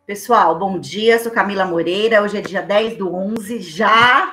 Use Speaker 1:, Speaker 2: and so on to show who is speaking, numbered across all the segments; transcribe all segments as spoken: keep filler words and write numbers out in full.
Speaker 1: Pessoal, bom dia, sou Camila Moreira, hoje é dia dez do onze, já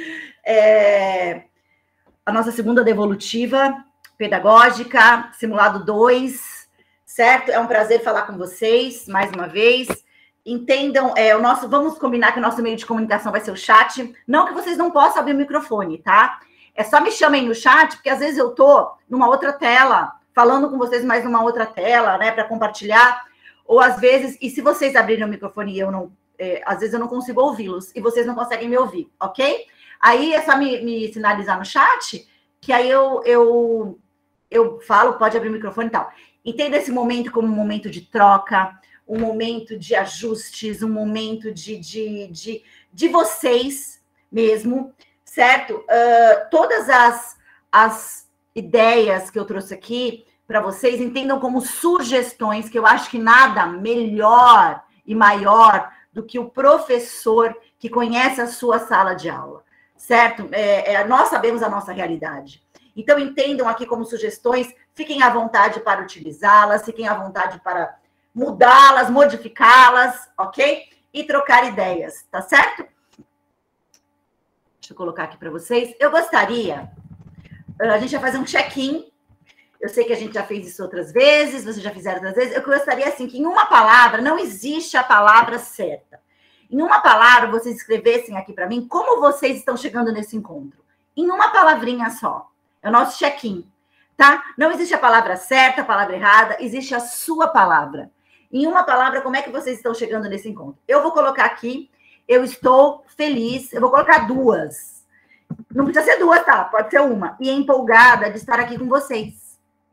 Speaker 1: é a nossa segunda devolutiva pedagógica, simulado dois, certo? É um prazer falar com vocês, mais uma vez. Entendam, é, o nosso, vamos combinar que o nosso meio de comunicação vai ser o chat, não que vocês não possam abrir o microfone, tá? É só me chamem no chat, porque às vezes eu tô numa outra tela, falando com vocês mais numa outra tela, né, para compartilhar. Ou às vezes, e se vocês abrirem o microfone e eu não, é, às vezes eu não consigo ouvi-los, e vocês não conseguem me ouvir, ok? Aí é só me, me sinalizar no chat, que aí eu, eu, eu falo, pode abrir o microfone e tal. Entenda esse momento como um momento de troca, um momento de ajustes, um momento de, de, de, de vocês mesmo, certo? Uh, todas as, as ideias que eu trouxe aqui para vocês, entendam como sugestões, que eu acho que nada melhor e maior do que o professor que conhece a sua sala de aula, certo? É, é, nós sabemos a nossa realidade. Então, entendam aqui como sugestões, fiquem à vontade para utilizá-las, fiquem à vontade para mudá-las, modificá-las, ok? E trocar ideias, tá certo? Deixa eu colocar aqui para vocês. Eu gostaria, a gente vai fazer um check-in. Eu sei que a gente já fez isso outras vezes, vocês já fizeram outras vezes. Eu gostaria, assim, que em uma palavra, não existe a palavra certa. Em uma palavra, vocês escrevessem aqui para mim como vocês estão chegando nesse encontro. Em uma palavrinha só. É o nosso check-in, tá? Não existe a palavra certa, a palavra errada, existe a sua palavra. Em uma palavra, como é que vocês estão chegando nesse encontro? Eu vou colocar aqui, eu estou feliz, eu vou colocar duas. Não precisa ser duas, tá? Pode ser uma. E empolgada de estar aqui com vocês.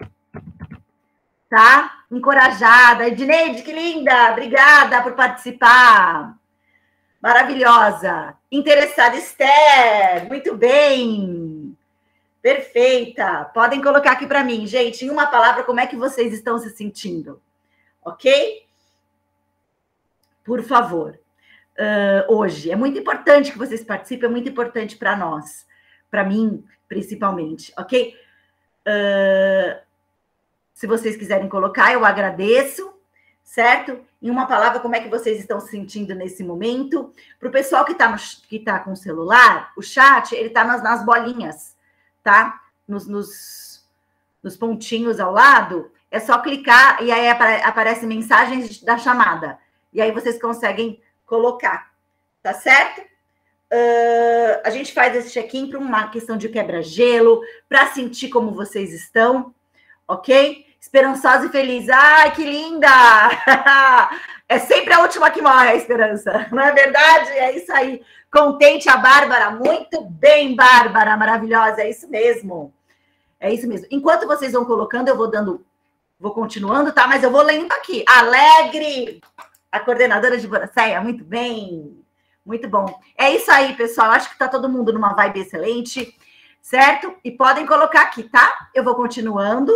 Speaker 1: Tá? Encorajada. Edneide, que linda! Obrigada por participar. Maravilhosa. Interessada, Esther. Muito bem. Perfeita. Podem colocar aqui para mim, gente, em uma palavra, como é que vocês estão se sentindo? Ok? Por favor. Uh, hoje. É muito importante que vocês participem, é muito importante para nós. Para mim, principalmente. Ok? Uh, Se vocês quiserem colocar, eu agradeço, certo? Em uma palavra, como é que vocês estão se sentindo nesse momento? Para o pessoal que está que tá com o celular, o chat, ele está nas, nas bolinhas, tá? Nos, nos, nos pontinhos ao lado. É só clicar e aí apare, aparece mensagens da chamada. E aí vocês conseguem colocar, tá certo? Uh, a gente faz esse check-in para uma questão de quebra-gelo, para sentir como vocês estão, ok? Esperançosa e feliz. Ai, que linda! É sempre a última que morre, a esperança. Não é verdade? É isso aí. Contente a Bárbara. Muito bem, Bárbara. Maravilhosa. É isso mesmo. É isso mesmo. Enquanto vocês vão colocando, eu vou dando... Vou continuando, tá? Mas eu vou lendo aqui. Alegre! A coordenadora de Boracéia. Muito bem. Muito bom. É isso aí, pessoal. Acho que tá todo mundo numa vibe excelente. Certo? E podem colocar aqui, tá? Eu vou continuando.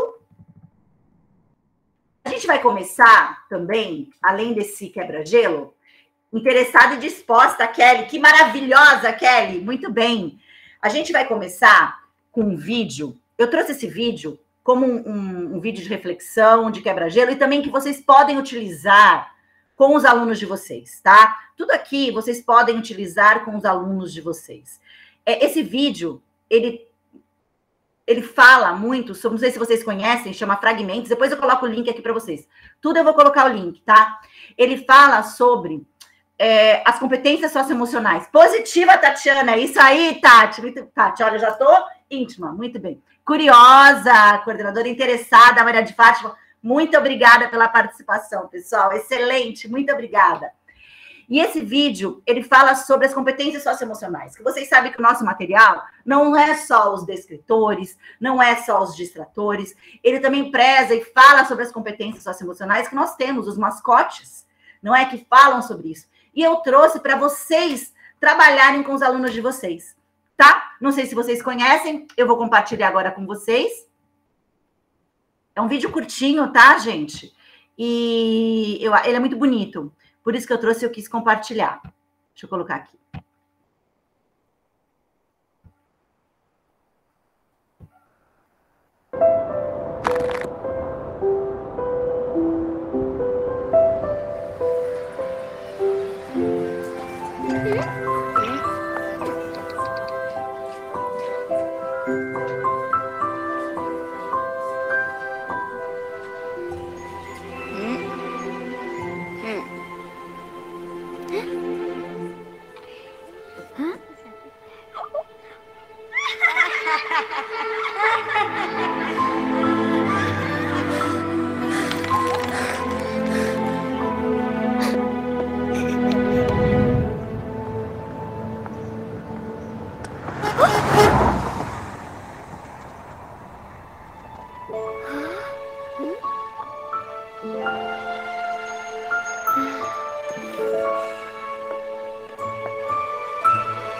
Speaker 1: A gente vai começar também, além desse quebra-gelo, interessada e disposta, Kelly. Que maravilhosa, Kelly. Muito bem. A gente vai começar com um vídeo. Eu trouxe esse vídeo como um, um, um vídeo de reflexão, de quebra-gelo, e também que vocês podem utilizar com os alunos de vocês, tá? Tudo aqui vocês podem utilizar com os alunos de vocês. É, esse vídeo, ele... Ele fala muito sobre, não sei se vocês conhecem, chama Fragmentos. Depois eu coloco o link aqui para vocês. Tudo eu vou colocar o link, tá? Ele fala sobre é, as competências socioemocionais. Positiva, Tatiana. Isso aí, Tati. Muito, Tati, olha, já estou íntima. Muito bem. Curiosa, coordenadora interessada, Maria de Fátima. Muito obrigada pela participação, pessoal. Excelente. Muito obrigada. E esse vídeo, ele fala sobre as competências socioemocionais, que vocês sabem que o nosso material não é só os descritores, não é só os distratores, ele também preza e fala sobre as competências socioemocionais que nós temos, os mascotes, não é? Que falam sobre isso. E eu trouxe para vocês trabalharem com os alunos de vocês, tá? Não sei se vocês conhecem, eu vou compartilhar agora com vocês. É um vídeo curtinho, tá, gente? E eu, ele é muito bonito. Por isso que eu trouxe e eu quis compartilhar. Deixa eu colocar aqui.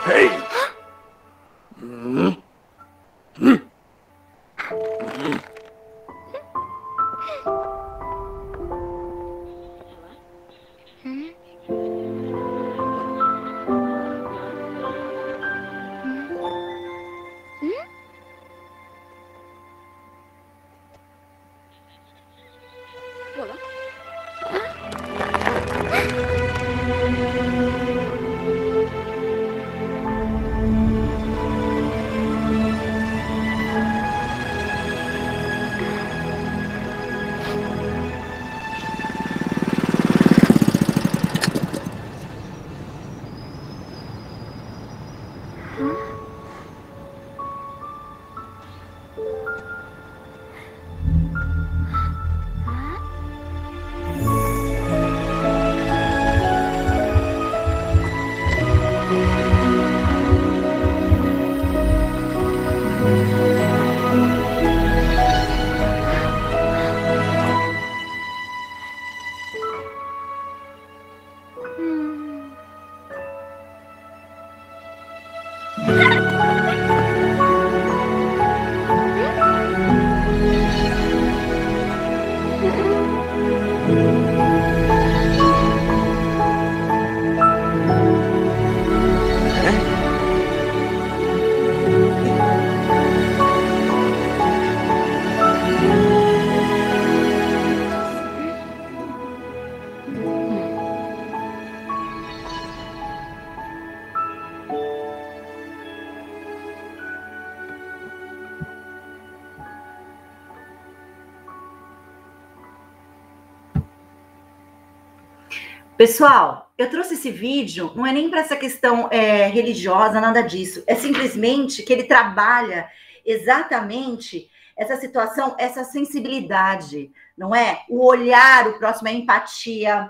Speaker 2: Hey! Hum? Hum? Hum?
Speaker 1: Pessoal, eu trouxe esse vídeo, não é nem para essa questão é, religiosa, nada disso. É simplesmente que ele trabalha exatamente essa situação, essa sensibilidade, não é? O olhar, o próximo, a empatia,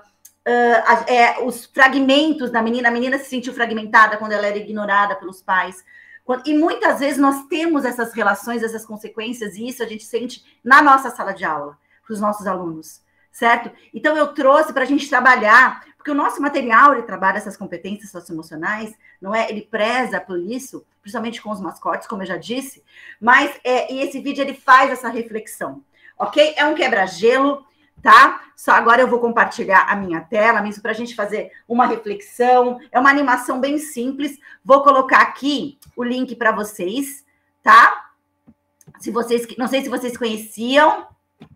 Speaker 1: uh, é, os fragmentos da menina. A menina se sentiu fragmentada quando ela era ignorada pelos pais. Quando, e muitas vezes nós temos essas relações, essas consequências, e isso a gente sente na nossa sala de aula, para os nossos alunos. Certo? Então, eu trouxe para a gente trabalhar, porque o nosso material, ele trabalha essas competências socioemocionais, não é? Ele preza por isso, principalmente com os mascotes, como eu já disse, mas é, e esse vídeo, ele faz essa reflexão, ok? É um quebra-gelo, tá? Só agora eu vou compartilhar a minha tela, mesmo para a gente fazer uma reflexão, é uma animação bem simples, vou colocar aqui o link para vocês, tá? Se vocês, não sei se vocês conheciam,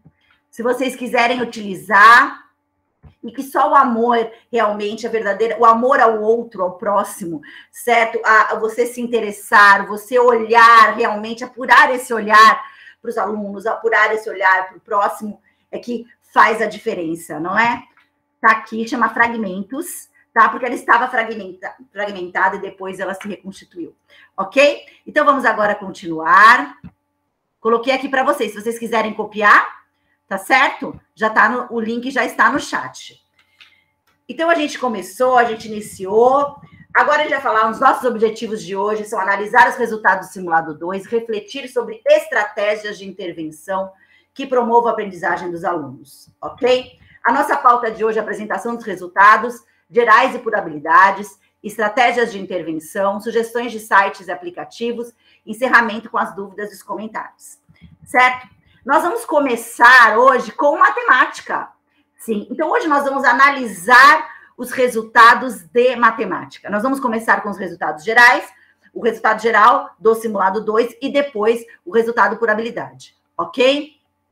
Speaker 1: se vocês quiserem utilizar, e que só o amor realmente é verdadeiro, o amor ao outro, ao próximo, certo? A, a você se interessar, você olhar realmente, apurar esse olhar para os alunos, apurar esse olhar para o próximo, é que faz a diferença, não é? Tá aqui, chama Fragmentos, tá? Porque ela estava fragmenta, fragmentada e depois ela se reconstituiu, ok? Então vamos agora continuar. Coloquei aqui para vocês, se vocês quiserem copiar, tá certo? Já tá no, o link já está no chat. Então, a gente começou, a gente iniciou. Agora, a gente vai falar, os nossos objetivos de hoje são analisar os resultados do simulado dois, refletir sobre estratégias de intervenção que promovam a aprendizagem dos alunos, ok? A nossa pauta de hoje é a apresentação dos resultados gerais e por habilidades, estratégias de intervenção, sugestões de sites e aplicativos, encerramento com as dúvidas e os comentários, certo? Nós vamos começar hoje com matemática. Sim, então hoje nós vamos analisar os resultados de matemática. Nós vamos começar com os resultados gerais, o resultado geral do simulado dois e depois o resultado por habilidade, ok?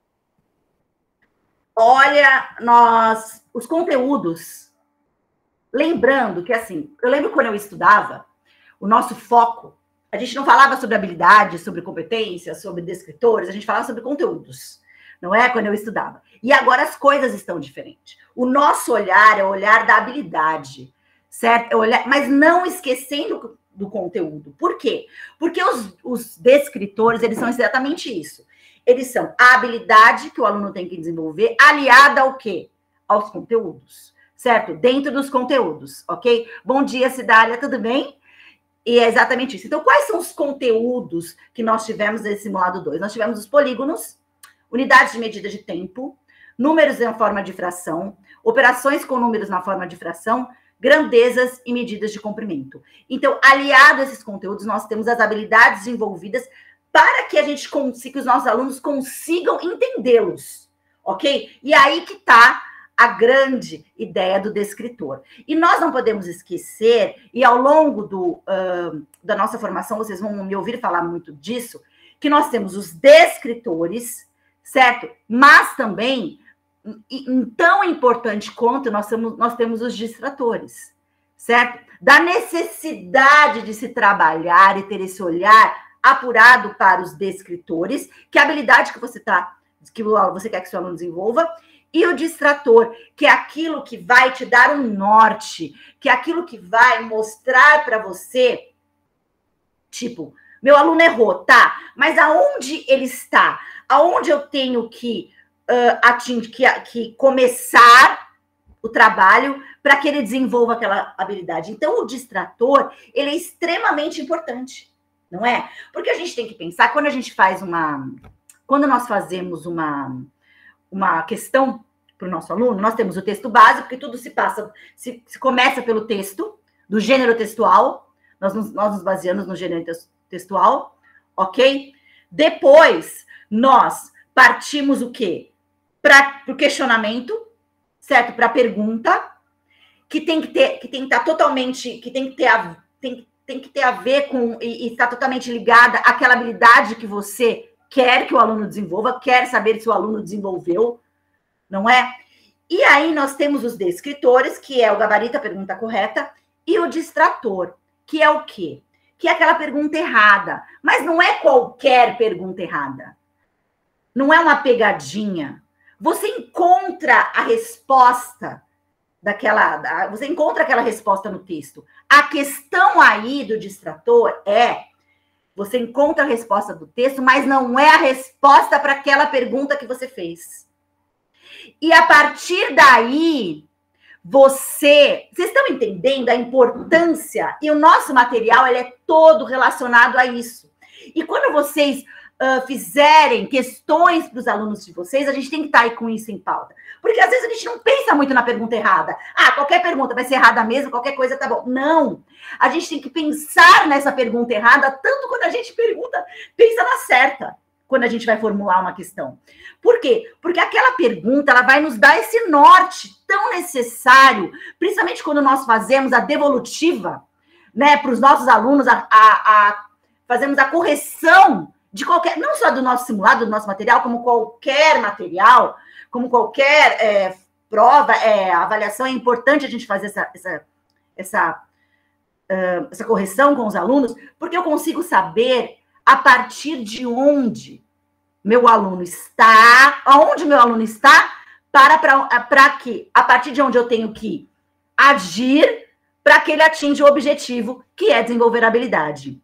Speaker 1: Olha, nós, os conteúdos, lembrando que assim, eu lembro quando eu estudava, o nosso foco, a gente não falava sobre habilidades, sobre competências, sobre descritores, a gente falava sobre conteúdos, não é? Quando eu estudava. E agora as coisas estão diferentes. O nosso olhar é o olhar da habilidade, certo? É olhar, mas não esquecendo do conteúdo. Por quê? Porque os, os descritores, eles são exatamente isso. Eles são a habilidade que o aluno tem que desenvolver, aliada ao quê? Aos conteúdos, certo? Dentro dos conteúdos, ok? Bom dia, Cidália, tudo bem? E é exatamente isso. Então, quais são os conteúdos que nós tivemos nesse simulado dois? Nós tivemos os polígonos, unidades de medida de tempo, números em forma de fração, operações com números na forma de fração, grandezas e medidas de comprimento. Então, aliado a esses conteúdos, nós temos as habilidades desenvolvidas para que a gente consiga, que os nossos alunos consigam entendê-los, ok? E aí que está a grande ideia do descritor. E nós não podemos esquecer, e ao longo do, uh, da nossa formação, vocês vão me ouvir falar muito disso, que nós temos os descritores, certo? Mas também, e, tão importante quanto, nós temos, nós temos os distratores, certo? Da necessidade de se trabalhar e ter esse olhar apurado para os descritores, que é a habilidade que você, tá, que você quer que seu aluno desenvolva, e o distrator, que é aquilo que vai te dar um norte, que é aquilo que vai mostrar para você, tipo, meu aluno errou, tá, mas aonde ele está? Aonde eu tenho que, uh, atingir, que, que começar o trabalho para que ele desenvolva aquela habilidade? Então, o distrator, ele é extremamente importante, não é? Porque a gente tem que pensar, quando a gente faz uma... Quando nós fazemos uma... uma questão para o nosso aluno, nós temos o texto básico, que tudo se passa, se, se começa pelo texto, do gênero textual, nós nos, nós nos baseamos no gênero textual, ok? Depois, nós partimos o quê? Para o questionamento, certo? Para a pergunta, que tem que ter, que tem que estar totalmente, que tem que ter a, tem, tem que ter a ver com, e, e está totalmente ligada àquela habilidade que você quer que o aluno desenvolva, quer saber se o aluno desenvolveu, não é? E aí nós temos os descritores, que é o gabarito, a pergunta correta, e o distrator, que é o quê? Que é aquela pergunta errada. Mas não é qualquer pergunta errada. Não é uma pegadinha. Você encontra a resposta daquela... Você encontra aquela resposta no texto. A questão aí do distrator é... Você encontra a resposta do texto, mas não é a resposta para aquela pergunta que você fez. E a partir daí, você... Vocês estão entendendo a importância? E o nosso material, ele é todo relacionado a isso. E quando vocês uh, fizerem questões para os alunos de vocês, a gente tem que estar aí com isso em pauta. Porque às vezes a gente não pensa muito na pergunta errada. Ah, qualquer pergunta vai ser errada mesmo, qualquer coisa tá bom. Não. A gente tem que pensar nessa pergunta errada, tanto quando a gente pergunta, pensa na certa, quando a gente vai formular uma questão. Por quê? Porque aquela pergunta, ela vai nos dar esse norte tão necessário, principalmente quando nós fazemos a devolutiva, né, para os nossos alunos, a, a, a, fazemos a correção de qualquer, não só do nosso simulado, do nosso material, como qualquer material, como qualquer é, prova, é, avaliação, é importante a gente fazer essa, essa, essa, uh, essa correção com os alunos, porque eu consigo saber a partir de onde meu aluno está, aonde meu aluno está, para, para, para que, a partir de onde eu tenho que agir para que ele atinja o objetivo, que é desenvolver a habilidade.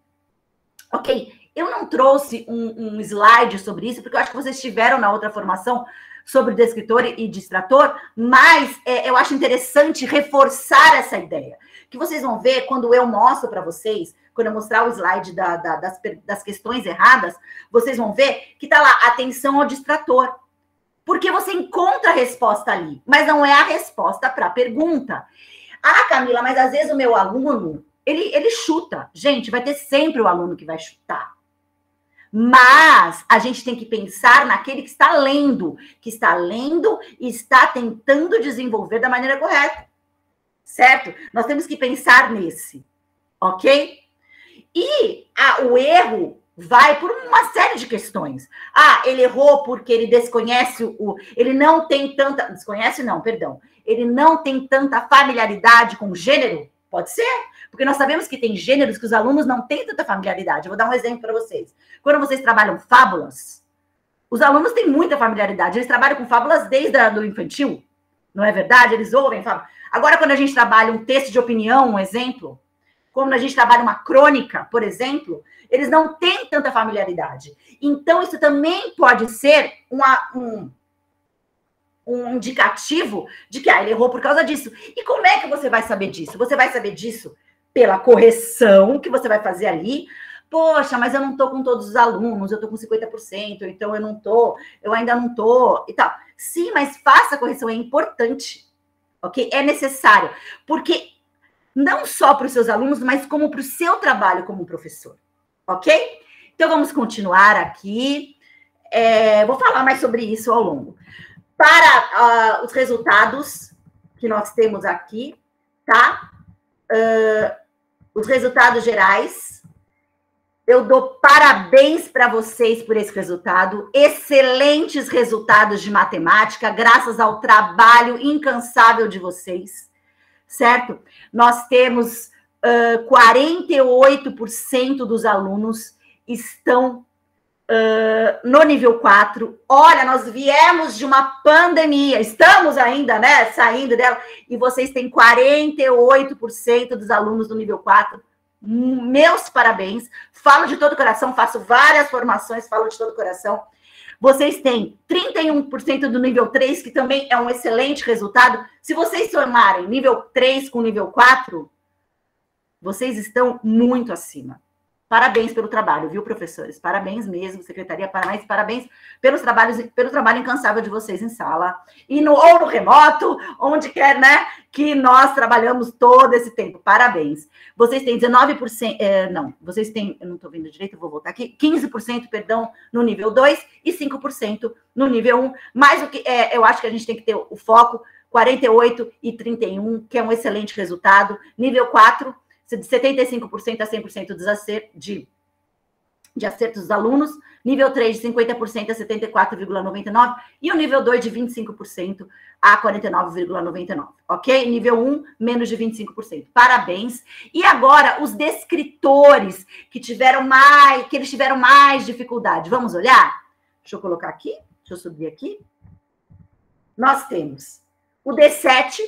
Speaker 1: Ok? Eu não trouxe um, um slide sobre isso, porque eu acho que vocês tiveram na outra formação sobre descritor e distrator, mas é, eu acho interessante reforçar essa ideia, que vocês vão ver quando eu mostro para vocês, quando eu mostrar o slide da, da, das, das questões erradas, vocês vão ver que está lá, atenção ao distrator, porque você encontra a resposta ali, mas não é a resposta para a pergunta. Ah, Camila, mas às vezes o meu aluno, ele, ele chuta. Gente, vai ter sempre o aluno que vai chutar. Mas a gente tem que pensar naquele que está lendo, que está lendo e está tentando desenvolver da maneira correta, certo? Nós temos que pensar nesse, ok? E ah, o erro vai por uma série de questões. Ah, ele errou porque ele desconhece o... Ele não tem tanta... Desconhece não, perdão. Ele não tem tanta familiaridade com o gênero? Pode ser. Porque nós sabemos que tem gêneros que os alunos não têm tanta familiaridade. Eu vou dar um exemplo para vocês. Quando vocês trabalham fábulas, os alunos têm muita familiaridade. Eles trabalham com fábulas desde a, do infantil. Não é verdade? Eles ouvem fábulas. Agora, quando a gente trabalha um texto de opinião, um exemplo, quando a gente trabalha uma crônica, por exemplo, eles não têm tanta familiaridade. Então, isso também pode ser uma, um, um indicativo de que ah, ele errou por causa disso. E como é que você vai saber disso? Você vai saber disso pela correção que você vai fazer ali. Poxa, mas eu não estou com todos os alunos, eu estou com cinquenta por cento, então eu não estou, eu ainda não estou e tal. Sim, mas faça a correção, é importante, ok? É necessário, porque não só para os seus alunos, mas como para o seu trabalho como professor, ok? Então, vamos continuar aqui. É, vou falar mais sobre isso ao longo. Para uh, os resultados que nós temos aqui, tá? Uh, os resultados gerais. Eu dou parabéns para vocês por esse resultado. Excelentes resultados de matemática, graças ao trabalho incansável de vocês, certo? Nós temos uh, quarenta e oito por cento dos alunos estão uh, no nível quatro. Olha, nós viemos de uma pandemia, estamos ainda, né, saindo dela, e vocês têm quarenta e oito por cento dos alunos no nível quatro. Meus parabéns. Falo de todo o coração, faço várias formações, falo de todo o coração. Vocês têm trinta e um por cento do nível três, que também é um excelente resultado. Se vocês somarem nível três com nível quatro, vocês estão muito acima. Parabéns pelo trabalho, viu, professores? Parabéns mesmo, secretaria, parabéns, parabéns pelos trabalhos, pelo trabalho incansável de vocês em sala. E no, ou no remoto, onde quer, né, que nós trabalhamos todo esse tempo. Parabéns. Vocês têm dezenove por cento, é, não, vocês têm, eu não estou vendo direito, eu vou voltar aqui, quinze por cento, perdão, no nível dois e cinco por cento no nível um. Mas o que é, eu acho que a gente tem que ter o foco, quarenta e oito e trinta e um, que é um excelente resultado. Nível quatro, de setenta e cinco por cento a cem por cento dos acertos, de, de acertos dos alunos, nível três de cinquenta por cento a setenta e quatro vírgula noventa e nove por cento e o nível dois de vinte e cinco por cento a quarenta e nove vírgula noventa e nove por cento, ok? Nível um, menos de vinte e cinco por cento. Parabéns. E agora, os descritores que tiveram mais, que eles tiveram mais dificuldade. Vamos olhar? Deixa eu colocar aqui, deixa eu subir aqui. Nós temos o D sete,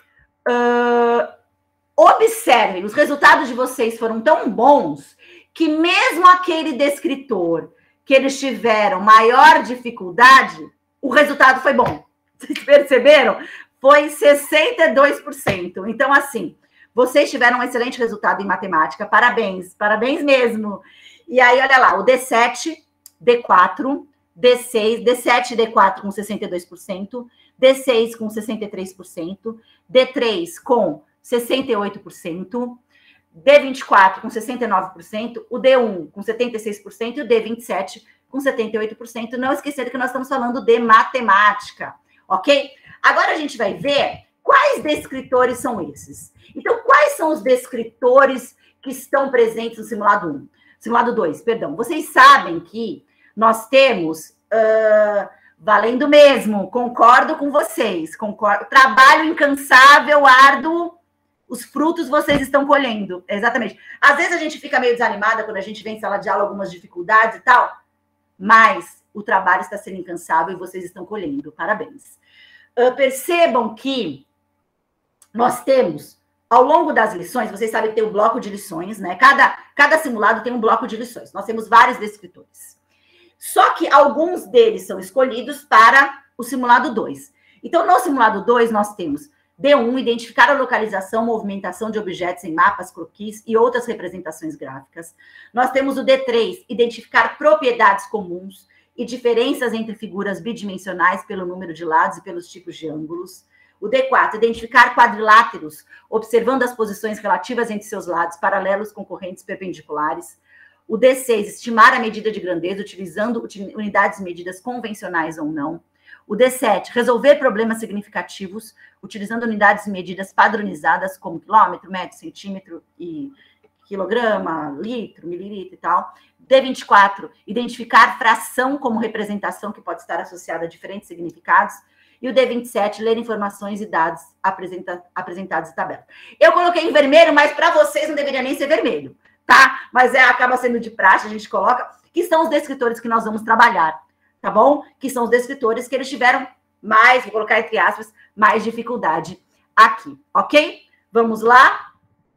Speaker 1: uh, observem, os resultados de vocês foram tão bons que mesmo aquele descritor que eles tiveram maior dificuldade, o resultado foi bom. Vocês perceberam? Foi sessenta e dois por cento. Então, assim, vocês tiveram um excelente resultado em matemática. Parabéns, parabéns mesmo. E aí, olha lá, o D sete, D quatro, D seis, D sete e D quatro com sessenta e dois por cento, D seis com sessenta e três por cento, D três com sessenta e oito por cento, D vinte e quatro com sessenta e nove por cento, o D um com setenta e seis por cento e o D vinte e sete com setenta e oito por cento. Não esquecer que nós estamos falando de matemática, ok? Agora a gente vai ver quais descritores são esses. Então, quais são os descritores que estão presentes no simulado um? Simulado dois, perdão. Vocês sabem que nós temos... Uh, valendo mesmo, concordo com vocês. Concordo, trabalho incansável, árduo... Os frutos vocês estão colhendo, exatamente. Às vezes a gente fica meio desanimada quando a gente vê em sala de aula algumas dificuldades e tal, mas o trabalho está sendo incansável e vocês estão colhendo. Parabéns. Uh, percebam que nós temos, ao longo das lições, vocês sabem que tem um bloco de lições, né? Cada, cada simulado tem um bloco de lições. Nós temos vários descritores. Só que alguns deles são escolhidos para o simulado dois. Então, no simulado dois, nós temos D um, identificar a localização, movimentação de objetos em mapas, croquis e outras representações gráficas. Nós temos o D três, identificar propriedades comuns e diferenças entre figuras bidimensionais pelo número de lados e pelos tipos de ângulos. O D quatro, identificar quadriláteros, observando as posições relativas entre seus lados, paralelos, concorrentes, perpendiculares. O D seis, estimar a medida de grandeza, utilizando unidades medidas convencionais ou não. O D sete, resolver problemas significativos, utilizando unidades medidas padronizadas, como quilômetro, metro, centímetro e quilograma, litro, mililitro e tal. D vinte e quatro, identificar fração como representação que pode estar associada a diferentes significados. E o D vinte e sete, ler informações e dados apresenta, apresentados em tabela. Eu coloquei em vermelho, mas para vocês não deveria nem ser vermelho, tá? Mas é, acaba sendo de praxe, a gente coloca, que são os descritores que nós vamos trabalhar. Tá bom? Que são os descritores que eles tiveram mais, vou colocar entre aspas, mais dificuldade aqui, ok? Vamos lá?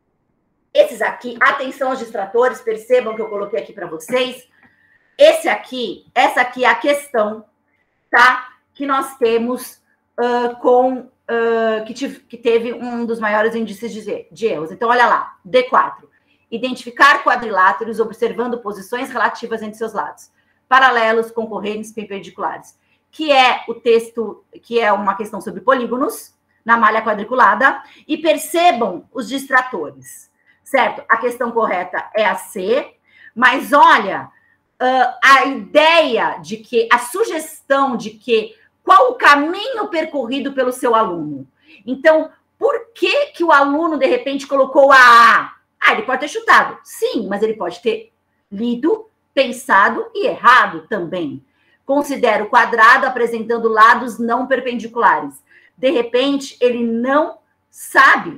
Speaker 1: Esses aqui, atenção aos distratores, percebam que eu coloquei aqui para vocês. Esse aqui, essa aqui é a questão, tá? Que nós temos uh, com, uh, que, tive, que teve um dos maiores índices de, de erros. Então, olha lá, D quatro. Identificar quadriláteros observando posições relativas entre seus lados. Paralelos, concorrentes, perpendiculares, que é o texto, que é uma questão sobre polígonos, na malha quadriculada e percebam os distratores, certo? A questão correta é a C, mas olha, uh, a ideia de que, a sugestão de que, qual o caminho percorrido pelo seu aluno? Então, por que que o aluno, de repente, colocou a A? Ah, ele pode ter chutado. Sim, mas ele pode ter lido, pensado e errado também. Considera o quadrado apresentando lados não perpendiculares. De repente, ele não sabe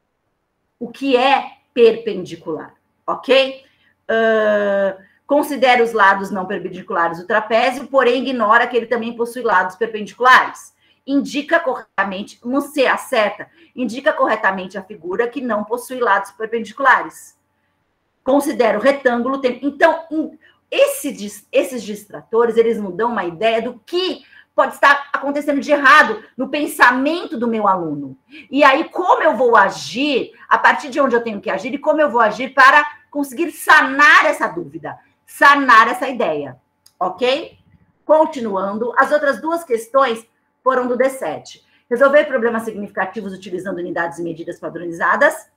Speaker 1: o que é perpendicular, ok? Uh, considera os lados não perpendiculares do trapézio, porém ignora que ele também possui lados perpendiculares. Indica corretamente, no C, acerta, indica corretamente a figura que não possui lados perpendiculares. Considera o retângulo. Tem... Então, esse, esses distratores, eles nos dão uma ideia do que pode estar acontecendo de errado no pensamento do meu aluno. E aí, como eu vou agir, a partir de onde eu tenho que agir, e como eu vou agir para conseguir sanar essa dúvida, sanar essa ideia, ok? Continuando, as outras duas questões foram do D sete. Resolver problemas significativos utilizando unidades e medidas padronizadas.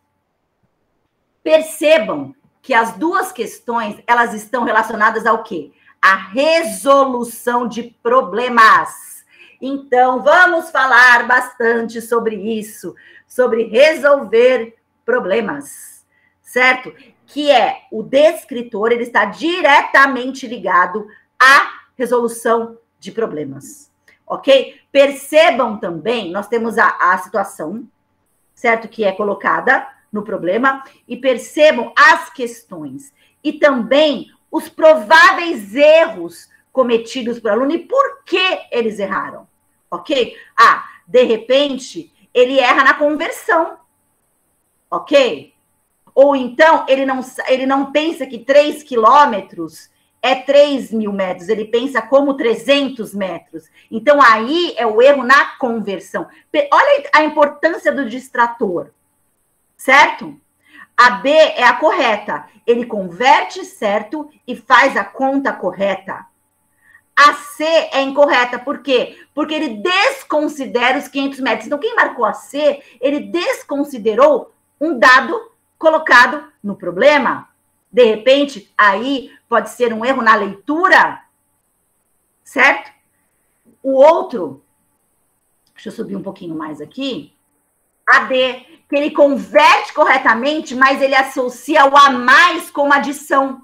Speaker 1: Percebam que as duas questões, elas estão relacionadas ao quê? A resolução de problemas. Então, vamos falar bastante sobre isso, sobre resolver problemas, certo? Que é o descritor, ele está diretamente ligado à resolução de problemas, ok? Percebam também, nós temos a, a situação, certo? Que é colocada no problema, e percebam as questões. E também os prováveis erros cometidos pelo aluno e por que eles erraram, ok? Ah, de repente, ele erra na conversão, ok? Ou então, ele não, ele não pensa que três quilômetros é três mil metros, ele pensa como trezentos metros. Então, aí é o erro na conversão. Olha a importância do distrator, certo? A B é a correta. Ele converte certo e faz a conta correta. A C é incorreta. Por quê? Porque ele desconsidera os quinhentos metros. Então, quem marcou a C, ele desconsiderou um dado colocado no problema. De repente, aí pode ser um erro na leitura, certo? O outro, deixa eu subir um pouquinho mais aqui. A D, que ele converte corretamente, mas ele associa o a mais com adição.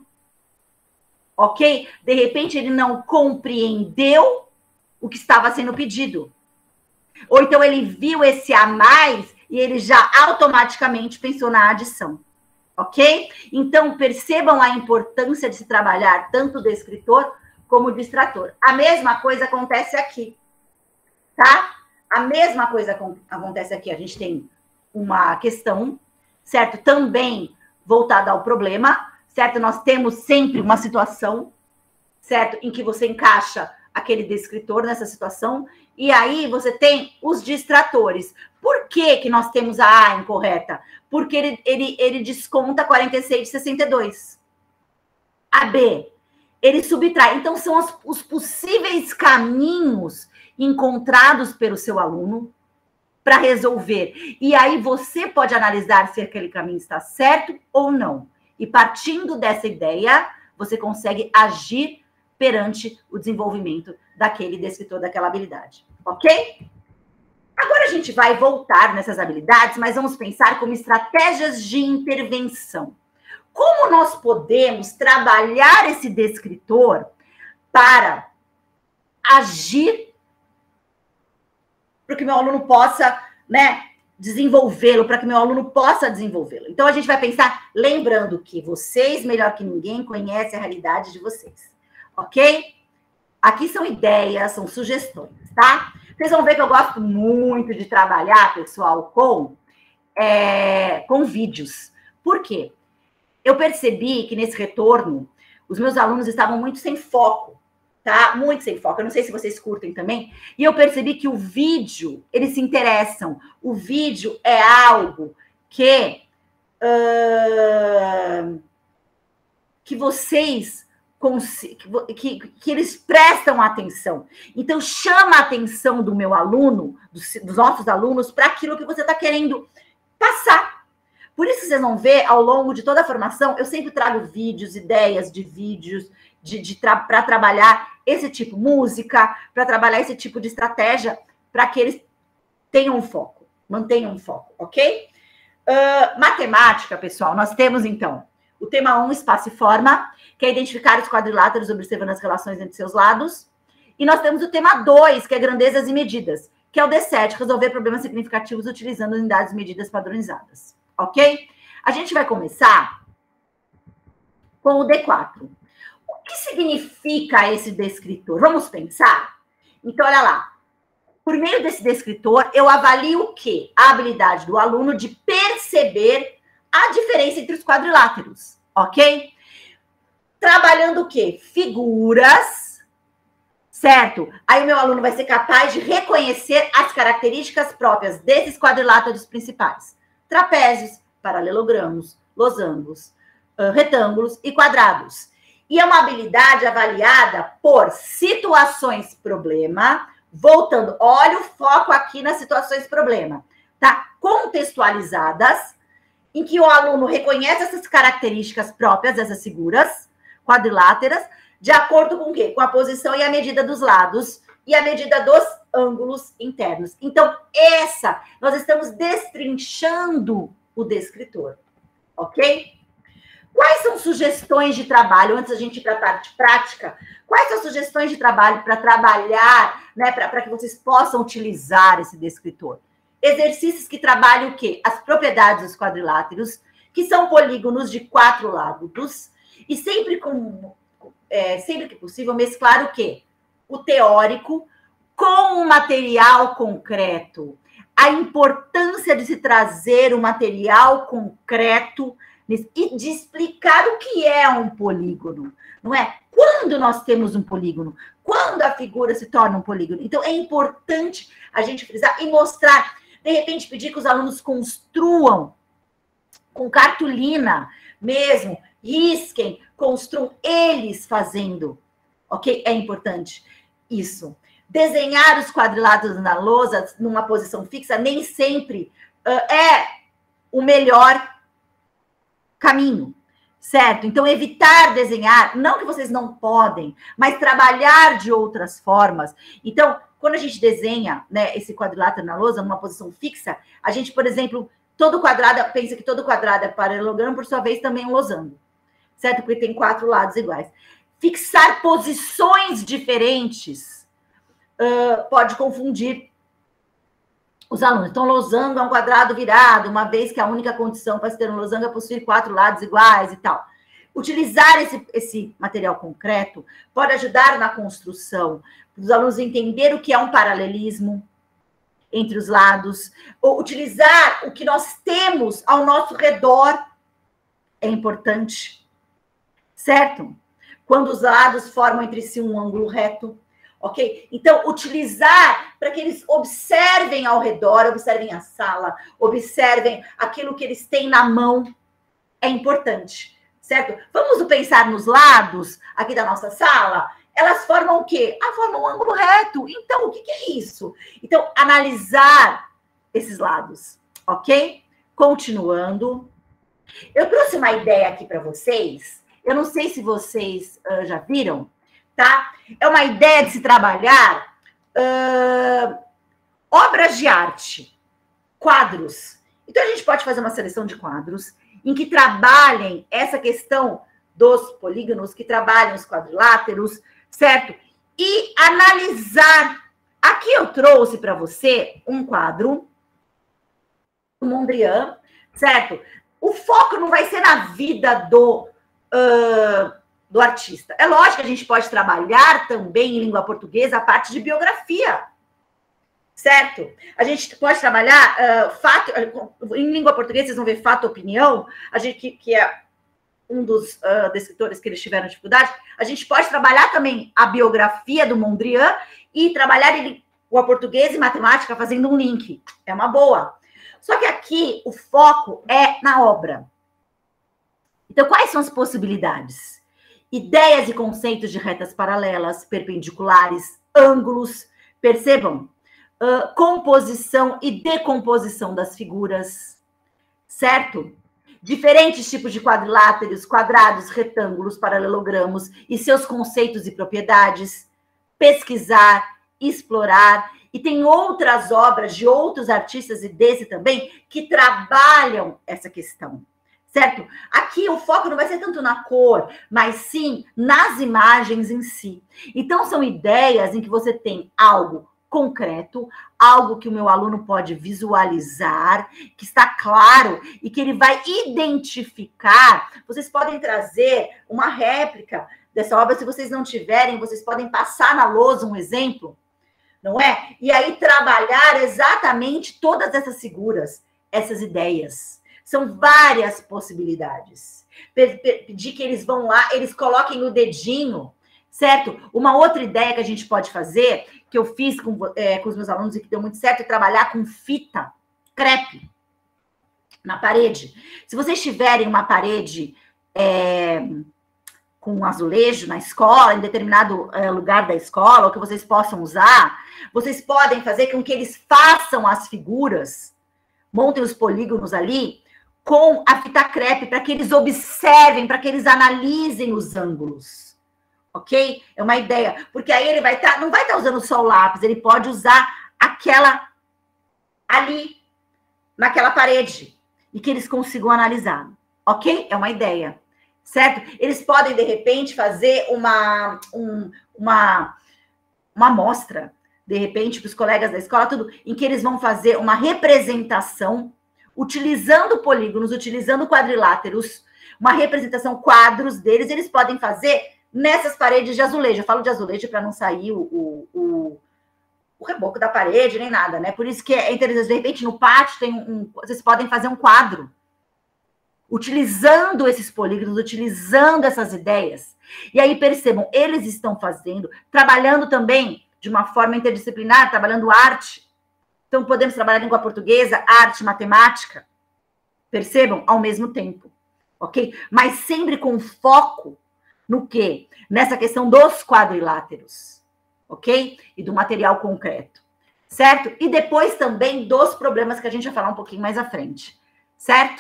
Speaker 1: Ok? De repente, ele não compreendeu o que estava sendo pedido. Ou então, ele viu esse a mais e ele já automaticamente pensou na adição. Ok? Então, percebam a importância de se trabalhar tanto o descritor como o distrator. A mesma coisa acontece aqui. Tá? A mesma coisa acontece aqui. A gente tem uma questão, certo? Também voltada ao problema, certo? Nós temos sempre uma situação, certo? Em que você encaixa aquele descritor nessa situação, e aí você tem os distratores. Por que que nós temos a A incorreta? Porque ele, ele, ele desconta quarenta e seis de sessenta e dois. A B, ele subtrai. Então, são os, os possíveis caminhos encontrados pelo seu aluno para resolver. E aí você pode analisar se aquele caminho está certo ou não. E partindo dessa ideia, você consegue agir perante o desenvolvimento daquele descritor, daquela habilidade. Ok? Agora a gente vai voltar nessas habilidades, mas vamos pensar como estratégias de intervenção. Como nós podemos trabalhar esse descritor para agir para que meu aluno possa, né, desenvolvê-lo, para que meu aluno possa desenvolvê-lo. Então, a gente vai pensar, lembrando que vocês, melhor que ninguém, conhecem a realidade de vocês. Ok? Aqui são ideias, são sugestões, tá? Vocês vão ver que eu gosto muito de trabalhar, pessoal, com, é, com vídeos. Por quê? Eu percebi que nesse retorno, os meus alunos estavam muito sem foco, tá? Muito sem foco. Eu não sei se vocês curtem também. E eu percebi que o vídeo, eles se interessam. O vídeo é algo que, uh, que vocês que, que eles prestam atenção. Então, chama a atenção do meu aluno, dos, dos nossos alunos, para aquilo que você está querendo passar. Por isso, vocês vão ver, ao longo de toda a formação, eu sempre trago vídeos, ideias de vídeos, de, de tra para trabalhar esse tipo, música, para trabalhar esse tipo de estratégia, para que eles tenham um foco, mantenham um foco, ok? Uh, matemática, pessoal, nós temos, então, o tema um, espaço e forma, que é identificar os quadriláteros observando as relações entre seus lados. E nós temos o tema dois, que é grandezas e medidas, que é o D sete, resolver problemas significativos utilizando unidades e medidas padronizadas. Ok? A gente vai começar com o D quatro. O que significa esse descritor? Vamos pensar? Então, olha lá. Por meio desse descritor, eu avalio o quê? A habilidade do aluno de perceber a diferença entre os quadriláteros, ok? Trabalhando o quê? Figuras, certo? Aí o meu aluno vai ser capaz de reconhecer as características próprias desses quadriláteros principais. Trapézios, paralelogramos, losangos, retângulos e quadrados. E é uma habilidade avaliada por situações problema, voltando, olha o foco aqui nas situações problema, tá? Contextualizadas, em que o aluno reconhece essas características próprias dessas figuras quadriláteras, de acordo com o quê? Com a posição e a medida dos lados e a medida dos ângulos internos. Então, essa, nós estamos destrinchando o descritor, ok? Quais são sugestões de trabalho, antes da gente ir para a parte prática, quais são sugestões de trabalho para trabalhar, né, para que vocês possam utilizar esse descritor? Exercícios que trabalham o quê? As propriedades dos quadriláteros, que são polígonos de quatro lados, e sempre, com, é, sempre que possível, mesclar o quê? O teórico com o material concreto. A importância de se trazer o material concreto e de explicar o que é um polígono, não é? Quando nós temos um polígono? Quando a figura se torna um polígono? Então, é importante a gente frisar e mostrar, de repente, pedir que os alunos construam com cartolina mesmo, risquem, construam eles fazendo, ok? É importante isso. Desenhar os quadriláteros na lousa, numa posição fixa, nem sempre uh, é o melhor caminho, certo? Então, evitar desenhar, não que vocês não podem, mas trabalhar de outras formas. Então, quando a gente desenha, né, esse quadrilátero na lousa, numa posição fixa, a gente, por exemplo, todo quadrado, pensa que todo quadrado é paralelogramo, por sua vez, também é um losango, certo? Porque tem quatro lados iguais. Fixar posições diferentes Uh, pode confundir os alunos. Então, losango é um quadrado virado, uma vez que a única condição para se ter um losango é possuir quatro lados iguais e tal. Utilizar esse, esse material concreto pode ajudar na construção, os alunos entender o que é um paralelismo entre os lados, ou utilizar o que nós temos ao nosso redor é importante, certo? Quando os lados formam entre si um ângulo reto, ok? Então, utilizar para que eles observem ao redor, observem a sala, observem aquilo que eles têm na mão, é importante, certo? Vamos pensar nos lados aqui da nossa sala, elas formam o quê? Ah, formam um ângulo reto. Então, o que, que é isso? Então, analisar esses lados, ok? Continuando. Eu trouxe uma ideia aqui para vocês, eu não sei se vocês uh, já viram, tá? É uma ideia de se trabalhar uh, obras de arte, quadros. Então, a gente pode fazer uma seleção de quadros em que trabalhem essa questão dos polígonos, que trabalhem os quadriláteros, certo? E analisar. Aqui eu trouxe para você um quadro do Mondrian, certo? O foco não vai ser na vida do... Uh, do artista. É lógico que a gente pode trabalhar também em língua portuguesa a parte de biografia, certo? A gente pode trabalhar uh, fato, em língua portuguesa, vocês vão ver fato, opinião, a gente, que, que é um dos uh, descritores que eles tiveram dificuldade, a gente pode trabalhar também a biografia do Mondrian e trabalhar em língua portuguesa e matemática fazendo um link. É uma boa. Só que aqui o foco é na obra. Então, quais são as possibilidades? ideias e conceitos de retas paralelas, perpendiculares, ângulos, percebam? Uh, composição e decomposição das figuras, certo? Diferentes tipos de quadriláteros, quadrados, retângulos, paralelogramos e seus conceitos e propriedades, pesquisar, explorar. E tem outras obras de outros artistas e desse também que trabalham essa questão, certo? Aqui o foco não vai ser tanto na cor, mas sim nas imagens em si. Então são ideias em que você tem algo concreto, algo que o meu aluno pode visualizar, que está claro e que ele vai identificar. Vocês podem trazer uma réplica dessa obra, se vocês não tiverem, vocês podem passar na lousa um exemplo, não é? E aí trabalhar exatamente todas essas figuras, essas ideias. São várias possibilidades. Pedir que eles vão lá, eles coloquem o dedinho, certo? Uma outra ideia que a gente pode fazer, que eu fiz com, é, com os meus alunos e que deu muito certo, é trabalhar com fita crepe na parede. Se vocês tiverem uma parede é, com um azulejo na escola, em determinado é, lugar da escola, ou que vocês possam usar, vocês podem fazer com que eles façam as figuras, montem os polígonos ali, com a fita crepe, para que eles observem, para que eles analisem os ângulos. Ok? É uma ideia. Porque aí ele vai estar, tá, não vai estar tá usando só o lápis, ele pode usar aquela ali, naquela parede, e que eles consigam analisar. Ok? É uma ideia. Certo? Eles podem, de repente, fazer uma, um, uma, uma amostra, de repente, para os colegas da escola, tudo, em que eles vão fazer uma representação, utilizando polígonos, utilizando quadriláteros, uma representação, quadros deles, eles podem fazer nessas paredes de azulejo. Eu falo de azulejo para não sair o, o, o, o reboco da parede, nem nada, né? Por isso que é interessante, de repente, no pátio, tem um, um, vocês podem fazer um quadro, utilizando esses polígonos, utilizando essas ideias. E aí, percebam, eles estão fazendo, trabalhando também de uma forma interdisciplinar, trabalhando arte. Então, podemos trabalhar língua portuguesa, arte, matemática, percebam, ao mesmo tempo, ok? Mas sempre com foco no quê? Nessa questão dos quadriláteros, ok? E do material concreto, certo? E depois também dos problemas que a gente vai falar um pouquinho mais à frente, certo?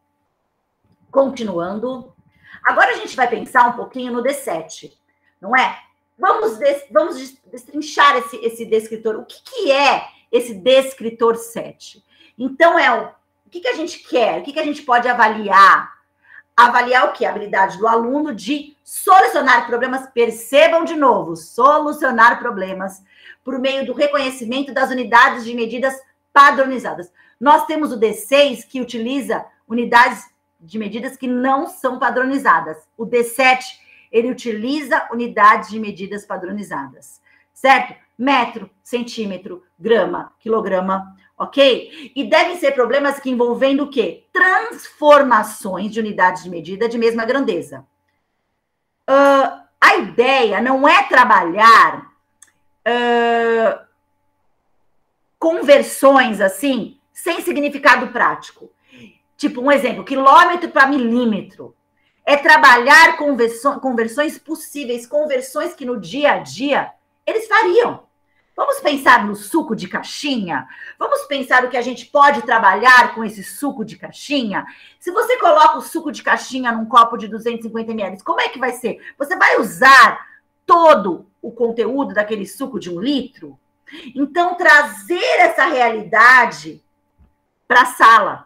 Speaker 1: Continuando. Agora a gente vai pensar um pouquinho no D sete, não é? Vamos, des, vamos destrinchar esse, esse descritor. O que, que é esse descritor sete? Então, é o, o que, que a gente quer? O que, que a gente pode avaliar? Avaliar o quê? A habilidade do aluno de solucionar problemas. Percebam de novo, solucionar problemas por meio do reconhecimento das unidades de medidas padronizadas. Nós temos o D seis, que utiliza unidades de medidas que não são padronizadas. O D sete, ele utiliza unidades de medidas padronizadas, certo? Metro, centímetro, grama, quilograma, ok? E devem ser problemas que envolvendo o quê? Transformações de unidades de medida de mesma grandeza. Uh, a ideia não é trabalhar uh, conversões assim, sem significado prático. Tipo, um exemplo, quilômetro para milímetro. É trabalhar conversões possíveis, conversões que no dia a dia eles fariam. Vamos pensar no suco de caixinha? Vamos pensar o que a gente pode trabalhar com esse suco de caixinha? Se você coloca o suco de caixinha num copo de duzentos e cinquenta mililitros, como é que vai ser? Você vai usar todo o conteúdo daquele suco de um litro? Então, trazer essa realidade para a sala.